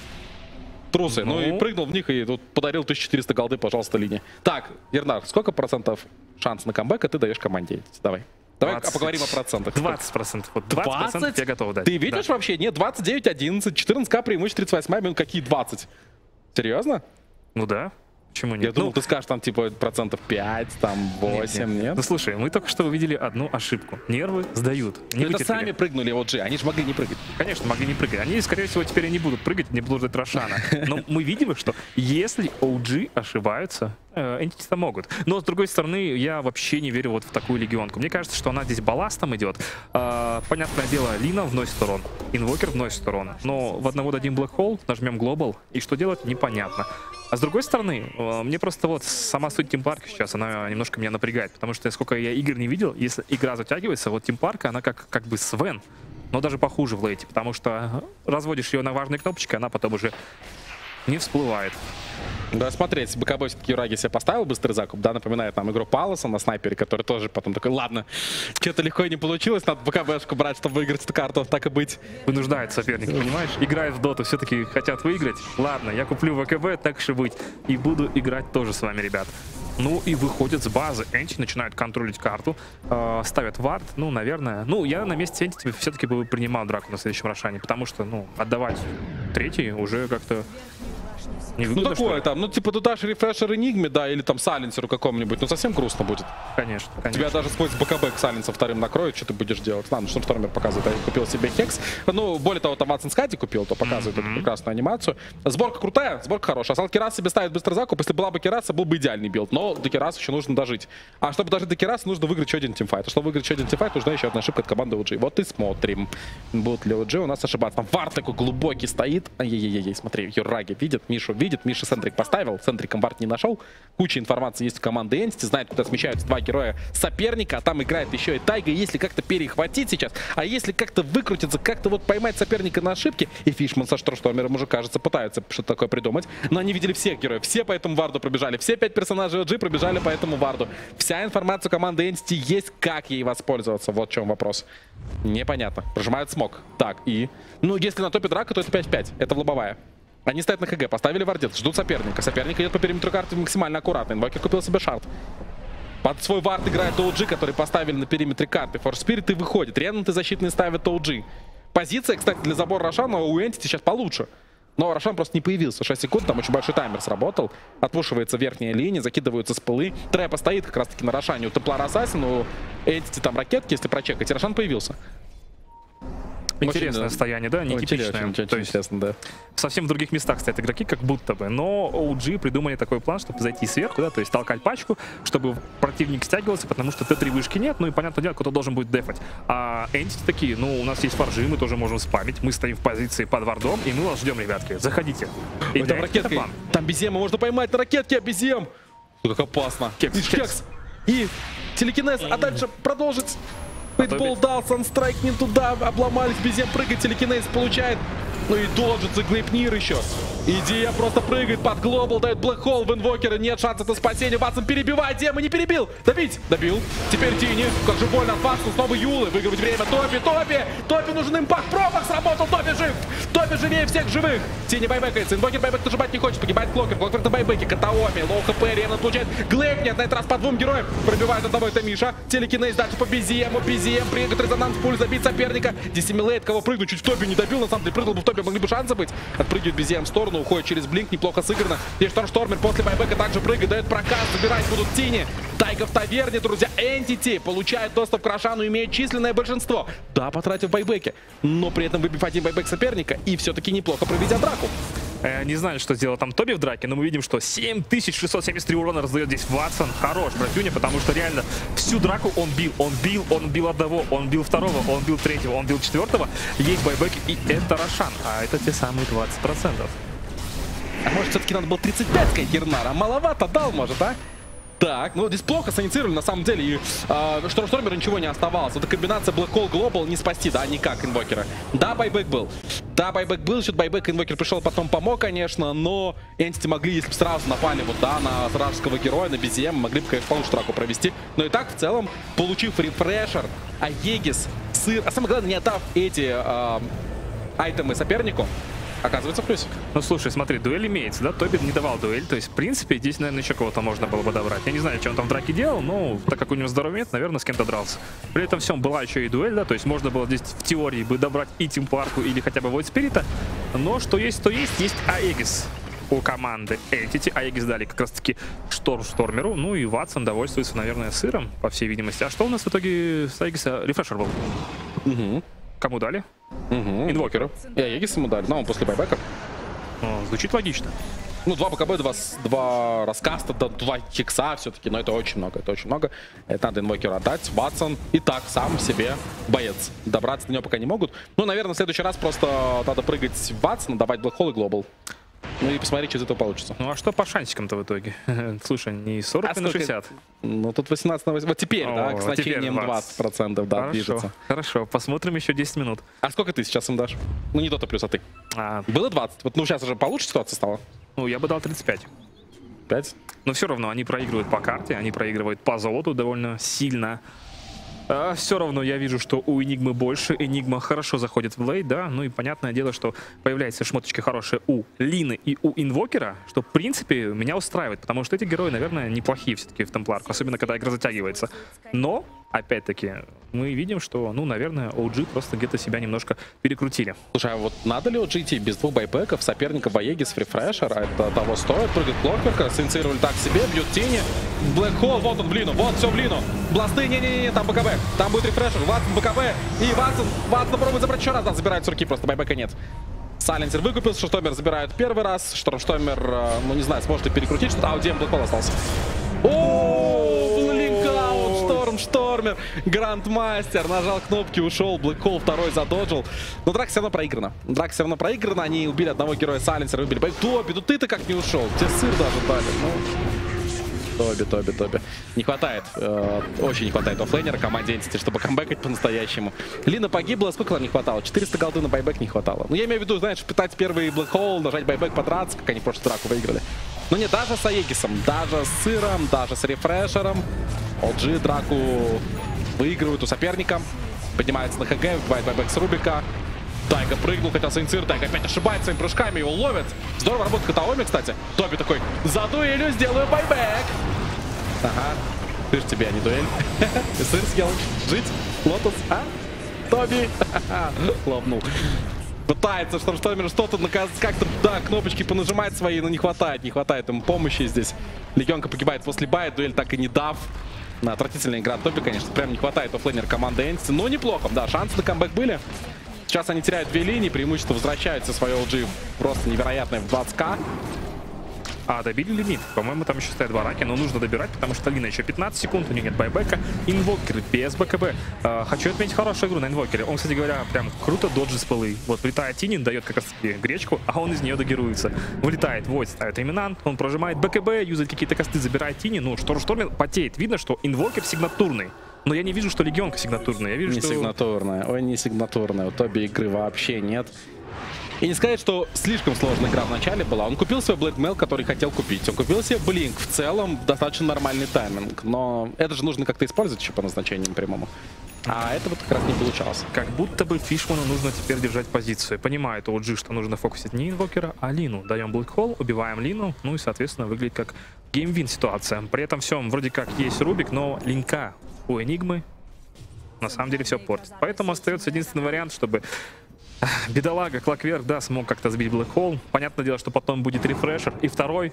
S5: Трусы. Ну и прыгнул в них и тут подарил 1400 голды, пожалуйста, линии. Так, Ернар, сколько процентов шанс на камбэк ты даешь команде? Давай. Давай поговорим о процентах.
S6: 20%. Вот 20% я готов дать.
S5: Ты видишь вообще? Нет, 29-11, 14к преимущество, 38 минут, какие 20? Серьезно?
S6: Ну да. Почему нет?
S5: Я думал, ты скажешь там типа процентов 5, там 8, нет?
S6: Ну слушай, мы только что увидели одну ошибку. Нервы сдают.
S5: Не это сами прыгнули OG, они же могли не прыгать.
S6: Конечно, могли не прыгать. Они, скорее всего, теперь не будут прыгать, не будут ждать Рошана. Но мы видим, что если OG ошибаются, Entity-то могут. Но, с другой стороны, я вообще не верю вот в такую легионку. Мне кажется, что она здесь балластом идет. Понятное дело, Лина вносит урон, Инвокер вносит урон. Но в одного дадим Black Hole, нажмем Global, и что делать, непонятно. А с другой стороны, мне просто вот сама суть Тимпарка сейчас, она немножко меня напрягает. Потому что, сколько я игр не видел, если игра затягивается, вот Тимпарка, она как бы Свен, но даже похуже в лейте. Потому что разводишь ее на важные кнопочки, она потом уже не всплывает.
S5: Да, смотреть, БКБ все-таки Юраги себе поставил быстрый закуп, да, напоминает нам игру Паласа на снайпере, который тоже потом такой, ладно, что-то легко и не получилось, надо БКБшку брать, чтобы выиграть эту карту, так и быть.
S6: Вынуждает соперника, понимаешь? Играют в доту, все-таки хотят выиграть. Ладно, я куплю ВКБ, так же быть, и буду играть тоже с вами, ребят. Ну и выходят с базы, Entity начинают контролить карту, ставят вард, ну, наверное. Ну, я на месте Entity все-таки бы принимал драку на следующем Рошане, потому что, ну, отдавать третий уже как-то...
S5: Ну такое там, ну типа ты дашь рефрешер Энигме, да, или там Сайленсеру какому-нибудь, ну совсем грустно будет.
S6: Конечно, конечно.
S5: Тебя даже сквозь БКБ к Сайленсу вторым накроют, что ты будешь делать? Ладно, что Штормер показывает, я купил себе Хекс. Ну, более того, там Ватсон Скади купил, то показывает эту прекрасную анимацию. Сборка крутая, сборка хорошая. Асал Керас себе ставит быстрый закуп, если была бы Кераса, был бы идеальный билд, но до Кераса еще нужно дожить. А чтобы дожить до Кераса, нужно выиграть еще один тимфайт. А чтобы выиграть еще один тимфайт, нужна еще одна ошибка от команды OG. Вот и смотрим, будут ли OG у нас ошибаться. Там вард такой глубокий стоит. Ай-яй-яй, смотри, Юраги видит, Миша Сентрик поставил, Сентриком вард не нашел. Куча информации есть у команды Entity, знает, куда смещаются два героя соперника, а там играет еще и Тайга. Если как-то перехватить сейчас, а если как-то выкрутиться, как-то вот поймать соперника на ошибке, и Фишман со Штормером уже, кажется, пытаются что-то такое придумать, но они видели всех героев, все по этому варду пробежали, все 5 персонажей OG пробежали по этому варду. Вся информация у команды Entity есть, как ей воспользоваться, вот в чем вопрос. Непонятно. Прожимают смог. Так, и... Ну, если на топе драка, то это 5-5, это в лобовая. Они стоят на ХГ, поставили вардец, ждут соперника. Соперник идет по периметру карты максимально аккуратно. Инвокер купил себе шард. Под свой вард играет OG, который поставили на периметре карты. Форс Спирит и выходит. Ренанты защитные ставят OG. Позиция, кстати, для забора Рошана у Entity сейчас получше. Но Рошан просто не появился. 6 секунд, там очень большой таймер сработал. Отпушивается верхняя линия, закидываются спылы. Трэпа стоит как раз-таки на Рошане. У Темплара Ассасин, у Entity там ракетки, если прочекать. Рошан появился.
S6: Интересное состояние, да, нетипичное.
S5: То есть, естественно, да.
S6: Совсем в других местах стоят игроки, как будто бы. Но OG придумали такой план, чтобы зайти сверху, да, то есть толкать пачку, чтобы противник стягивался, потому что Т3 вышки нет, ну и, понятное дело, кто-то должен будет дефать. А Entity такие, ну, у нас есть фаржи, мы тоже можем спамить, мы стоим в позиции под вардом, и мы вас ждем, ребятки, заходите. И
S5: там ракетка, там Безема можно поймать на ракетке, а Безем! Как опасно.
S6: Кекс.
S5: И телекинез, а дальше продолжить. Бейтбол дал, санстрайк не туда, обломались, Безем прыгает, телекинез получает. Ну и доджится Глейпнир еще. Идея просто прыгает под глобал, дает Блэк Холл в инвокера, нет шанса на спасение. Ватсон перебивает, Дема не перебил. Добить, добил. Теперь Тини, как же больно от Ватсона, снова Юлы, выигрывать время. Топи нужен импакт, промах сработал, Топи жив. Топи живее всех живых. Тини байбекается, инвокер байбек нажимать не хочет, погибает Клокер, Клокер на байбеке, Катаоми, лоу хп, Рена получает Глейпнир, на этот раз по двум героям. Пробивает одного, это Миша. Телекинез дальше по Безему, Безем, прыгает резонанс, пуль, забить соперника. Диссимилейт, кого прыгнуть, чуть в Топи не добил, на самом деле прыгнул бы в Топи, могли бы шансы быть. Отпрыгивает Безем в сторону, уходит через блинк, неплохо сыграно. Здесь Штормер после байбека также прыгает, дает проказ, забирать будут Тини. Тайга в таверне, друзья. Entity получает доступ к Рошану, имеет численное большинство. Да, потратив байбеки, но при этом выбив один байбек соперника и все-таки неплохо проведя драку.
S6: Не знаю, что сделал там Тоби в драке, но мы видим, что 7673 урона раздает здесь Ватсон. Хорош братюня, потому что реально всю драку он бил одного, он бил второго, он бил третьего, он бил четвертого. Есть байбеки, и это Рошан, а это те самые 20%.
S5: А может, все-таки надо было 35 сказать Гернара? Маловато дал, может, а? Так, ну здесь плохо саницировали на самом деле, и Штормеру ничего не оставалось. Это комбинация Black Hole Global не спасти, да, никак инвокера. Да, байбек был. Да, байбек был, счет байбек, инвокер пришел, потом помог, конечно, но Entity могли, если бы сразу напали вот, да, на вражеского героя, на BZM, могли бы, конечно, получше драку провести. Но и так, в целом, получив рефрешер, Аегис, Сыр, а самое главное, не отдав эти айтемы сопернику, оказывается в плюсе.
S6: Ну слушай, смотри, дуэль имеется, да? Тоби не давал дуэль, то есть, в принципе, здесь, наверное, еще кого-то можно было бы добрать. Я не знаю, что он там в драке делал, но так как у него здоровья нет, наверное, с кем-то дрался. При этом всем была еще и дуэль, да, то есть можно было здесь в теории бы добрать и Тимпарку, или хотя бы Void Спирита, но что есть, то есть Аегис у команды Entity. Аегис дали как раз-таки Штормеру, ну и Ватсон довольствуется, наверное, сыром, по всей видимости. А что у нас в итоге с Аегиса? Рефрешер был. Кому дали?
S5: Инвокеру. И Аегис ему дали, но он после байбека.
S6: Звучит логично.
S5: Ну, 2 БКБ, 2 раскаста, 2 хикса все-таки, но это очень много, это очень много. Это надо инвокеру отдать. Ватсон и так сам себе боец. Добраться до него пока не могут. Ну, наверное, в следующий раз просто надо прыгать в Ватсона, давать Black Hole и Global. Ну и посмотреть, что из этого получится.
S6: Ну а что по шансикам-то в итоге? Слушай, не 40 на 60.
S5: Ну тут 18 на 8. Вот теперь, да, к значениям 20%, да,
S6: хорошо,
S5: движется.
S6: Хорошо, посмотрим еще 10 минут.
S5: А сколько ты сейчас им дашь? Ну не то-то плюс, а ты. Было 20? Вот, ну сейчас уже получше ситуация стала?
S6: Ну я бы дал 35.
S5: 5?
S6: Но все равно они проигрывают по карте, они проигрывают по золоту довольно сильно. Все равно я вижу, что у Энигмы больше. Энигма хорошо заходит в лейт, да. Ну и понятное дело, что появляются шмоточки хорошие у Лины и у Инвокера, что в принципе меня устраивает, потому что эти герои, наверное, неплохие все-таки в темпларку, особенно когда игра затягивается. Но, опять-таки, мы видим, что, ну, наверное, OG просто где-то себя немножко перекрутили.
S5: Слушай, а вот надо ли OG идти без 2 байбеков, соперника Аегис, фрифрешер? А это того стоит? Прыгает Клокверка, синициировали так себе, бьют Тини. Блэк Холл, вот он в Лину, вот все в Лину. Бласты, не-не-не, там БКБ. Там будет рефрешер, Ватсон, БКБ. И Ватсон пробует забрать еще раз, да, забирает с руки, просто байбека нет. Сайленсер выкупился, Штормер забирает первый раз. Штормер, ну не знаю, сможет ли перекрутить что-то. А у Блэк Холл остался. О, линкаут, Штормер, Грандмастер, нажал кнопки, ушел, Блэк Холл второй задоджил. Но драка все равно проиграна. Драка все равно проиграна, они убили одного героя Сайленсера, убили Тоби, ну ты-то как не ушел? Тебе сыр даже дали, ну... Тоби. Не хватает, очень не хватает оффлейнера команде Entity, чтобы камбэкать по-настоящему. Лина погибла, сколько вам не хватало? 400 голды на байбек не хватало. Ну, я имею в виду, знаешь, пытать первый Black Hole, нажать байбек, подраться, как они прошлую драку выиграли. Но не даже с Аегисом, даже с Сыром, даже с рефрешером. OG драку выигрывают у соперника. Поднимается на ХГ, выбивает байбек с Рубика. Тайга прыгнул, хотел саницировать, Тайга опять ошибается своими прыжками, его ловят. Здорово работает Катаоми, кстати. Тоби такой, за дуэлью сделаю байбек. Ага, ты ж тебе, а не дуэль. И сыр съел. Жить, Лотос, а? Тоби. Лопнул. Пытается Штормер что-то как-то, да, кнопочки понажимать свои, но не хватает ему помощи здесь. Легионка погибает после бая, дуэль так и не дав. Отвратительная игра от Тоби, конечно, прям не хватает оффлейнер команды Entity, но неплохо, да, шансы на камбэк были. Сейчас они теряют 2 линии, преимущество возвращается свое LG просто невероятное в 20к.
S6: А добили лимит. По-моему, там еще стоят 2 раки, но нужно добирать, потому что Лина еще 15 секунд, у нее нет байбека. Инвокер без БКБ. Хочу отметить хорошую игру на инвокере. Он, кстати говоря, прям круто доджит с полы. Вот влетает Тинин, дает как раз таки гречку, а он из нее догеруется. Вылетает, Войд ставит Эминант, он прожимает БКБ, юзает какие-то косты, забирает Тини. Ну, Шторм потеет. Видно, что инвокер сигнатурный. Но я не вижу, что Легионка сигнатурная. Я вижу,
S5: Не
S6: что...
S5: сигнатурная. Ой, не сигнатурная. У Тоби игры вообще нет. И не сказать, что слишком сложная игра в начале была. Он купил свой Blackmail, который хотел купить. Он купил себе Blink. В целом, достаточно нормальный тайминг. Но это же нужно как-то использовать еще по назначениям прямому. А это вот как раз не получалось.
S6: Как будто бы Фишману нужно теперь держать позицию. Понимает OG, что нужно фокусить не инвокера, а Лину. Даем Black Hole, убиваем Лину. Ну и, соответственно, выглядит как геймвин ситуация. При этом всем вроде как есть Рубик, но линка у Энигмы на самом деле все портит. Поэтому остается единственный вариант, чтобы... Бедолага, Клокверк, да, смог как-то сбить Black Hole. Понятное дело, что потом будет рефрешер и второй.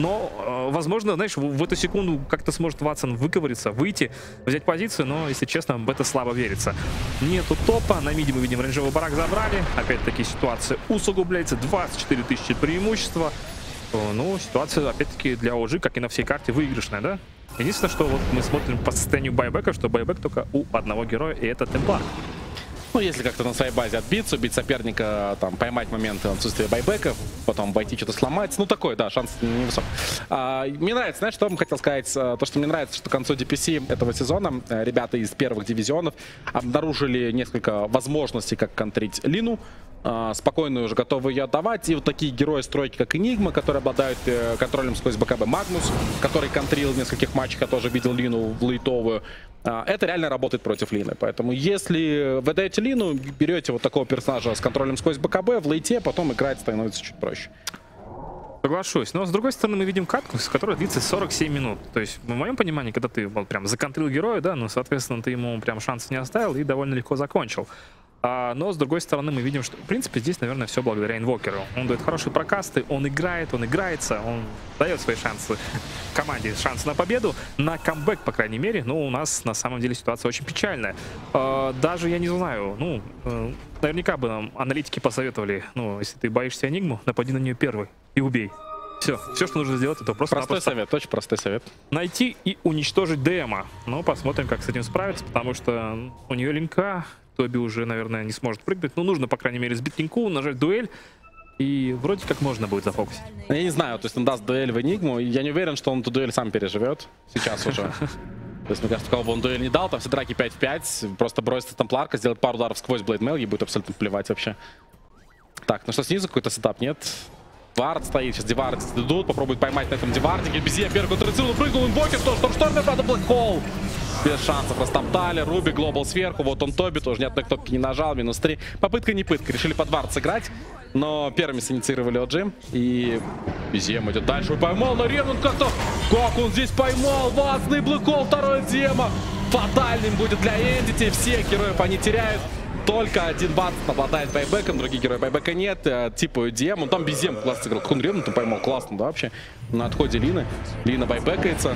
S6: Но, возможно, знаешь, в эту секунду как-то сможет Ватсон выковыриться, выйти, взять позицию, но, если честно, в это слабо верится. Нету топа, на миде мы видим рейнджевый барак забрали. Опять-таки ситуация усугубляется, 24 тысячи преимущества. Ну, ситуация, опять-таки, для OG, как и на всей карте, выигрышная, да? Единственное, что вот мы смотрим по состоянию байбека, что байбек только у одного героя, и это Темплар.
S5: Ну, если как-то на своей базе отбиться, убить соперника, там, поймать моменты отсутствия байбеков, потом обойти, что-то сломать. Ну, такой, да, шанс невысок. Мне нравится, знаешь, что я хотел сказать? То, что мне нравится, что к концу DPC этого сезона ребята из первых дивизионов обнаружили несколько возможностей, как контрить Лину. Спокойно уже готовы ее отдавать. И вот такие герои стройки, как Энигма, которые обладают контролем сквозь БКБ, Магнус, который контрил в нескольких матчах, я тоже видел Лину в лейтовую. Это реально работает против Лины. Поэтому если вы даете Лину, берете вот такого персонажа с контролем сквозь БКБ в лейте, потом играть становится чуть проще.
S6: Соглашусь. Но с другой стороны мы видим катку, которая длится 47 минут. То есть, в моем понимании, когда ты вот прям законтрил героя, да, ну, соответственно, ты ему прям шанса не оставил и довольно легко закончил. Но, с другой стороны, мы видим, что, в принципе, здесь, наверное, все благодаря инвокеру. Он дает хорошие прокасты, он играет, он играется, он дает свои шансы команде, шанс на победу, на камбэк, по крайней мере. Но у нас, на самом деле, ситуация очень печальная. Даже, я не знаю, ну, наверняка бы нам аналитики посоветовали, ну, если ты боишься Энигму, напади на нее первый и убей. Все, что нужно сделать, это просто
S5: простой совет, очень простой совет.
S6: Найти и уничтожить ДМа. Но посмотрим, как с этим справиться, потому что у нее линка, Тоби уже, наверное, не сможет прыгнуть. Но нужно, по крайней мере, сбить линку, нажать дуэль. И вроде как можно будет зафокусить.
S5: Я не знаю, то есть он даст дуэль в Энигму. Я не уверен, что он эту дуэль сам переживет сейчас уже. То есть, мне кажется, кого бы он дуэль не дал, там все драки 5 в 5. Просто бросится Темпларка, сделает пару ударов сквозь Блейдмейл, ей будет абсолютно плевать вообще. Так, ну что, снизу какой-то сетап нет? Вард стоит, сейчас Дивард идут, попробует поймать на этом Дивардике. Безе первый контративный прыгнул, инвокер, что Шторм, правда, Black Hole. Без шансов растоптали, Руби, Глобал сверху, вот он Тоби, тоже ни одной кнопки не нажал, минус 3. Попытка не пытка, решили под Вард сыграть, но первыми синициировали OG. И Безем идет дальше, поймал на Ревнант как-то, как он здесь поймал, Ватсный Black Hole, второй Зема. Фатальным будет для Entity, всех героев они теряют. Только один Ватсон обладает байбеком, другие герои байбека нет. Типа DM, он там без Зем классно сыграл. Как он Ревнант поймал, классно, да, вообще. На отходе Лины. Лина байбекается.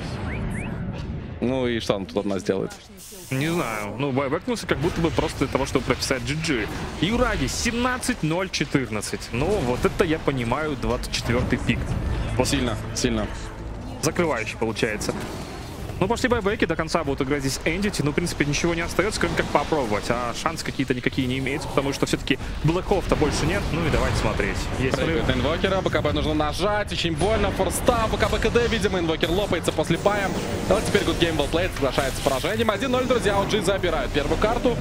S5: Ну и что он тут от нас делает?
S6: Не знаю. Ну, байбекнулся как будто бы просто для того, чтобы прописать GG. Юраги 17-0-14. Ну, вот это я понимаю, 24-й пик.
S5: Вот. Сильно, сильно.
S6: Закрывающий получается. Ну, пошли байбеки, до конца будут играть здесь Entity. Ну, в принципе, ничего не остается, кроме как попробовать. А шансы какие-то никакие не имеются, потому что все-таки блэков-то больше нет. Ну и давайте смотреть. Есть
S5: инвокера, БКБ нужно нажать, очень больно. Форстав, БКБ КД, видимо, инвокер лопается после пая. Вот теперь Good Game Well Played соглашается с поражением. 1-0, друзья, OG забирают первую карту.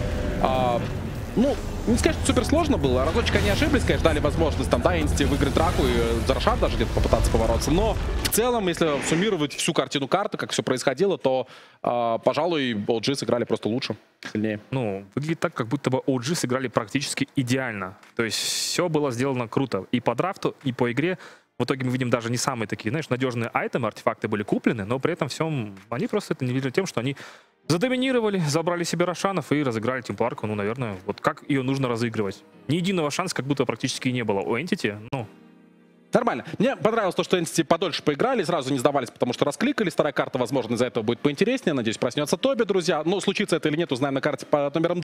S5: Ну, не сказать, что супер сложно было. Разочек они ошиблись, конечно, дали возможность там, да, Entity выиграть драку и за Рошан даже где-то попытаться побороться. Но в целом, если суммировать всю картину карты, как все происходило, то, пожалуй, OG сыграли просто лучше, сильнее.
S6: Ну, выглядит так, как будто бы OG сыграли практически идеально. То есть все было сделано круто. И по драфту, и по игре. В итоге мы видим даже не самые такие, знаешь, надежные айтемы, артефакты были куплены, но при этом всем они просто это не видели тем, что они задоминировали, забрали себе Рошанов и разыграли Темпларку. Ну, наверное, вот как ее нужно разыгрывать. Ни единого шанса как будто практически не было у Entity, ну...
S5: Нормально. Мне понравилось то, что Entity подольше поиграли, сразу не сдавались, потому что раскликались. Вторая карта, возможно, из-за этого будет поинтереснее. Надеюсь, проснется Тоби, друзья. Ну, случится это или нет, узнаем на карте под номером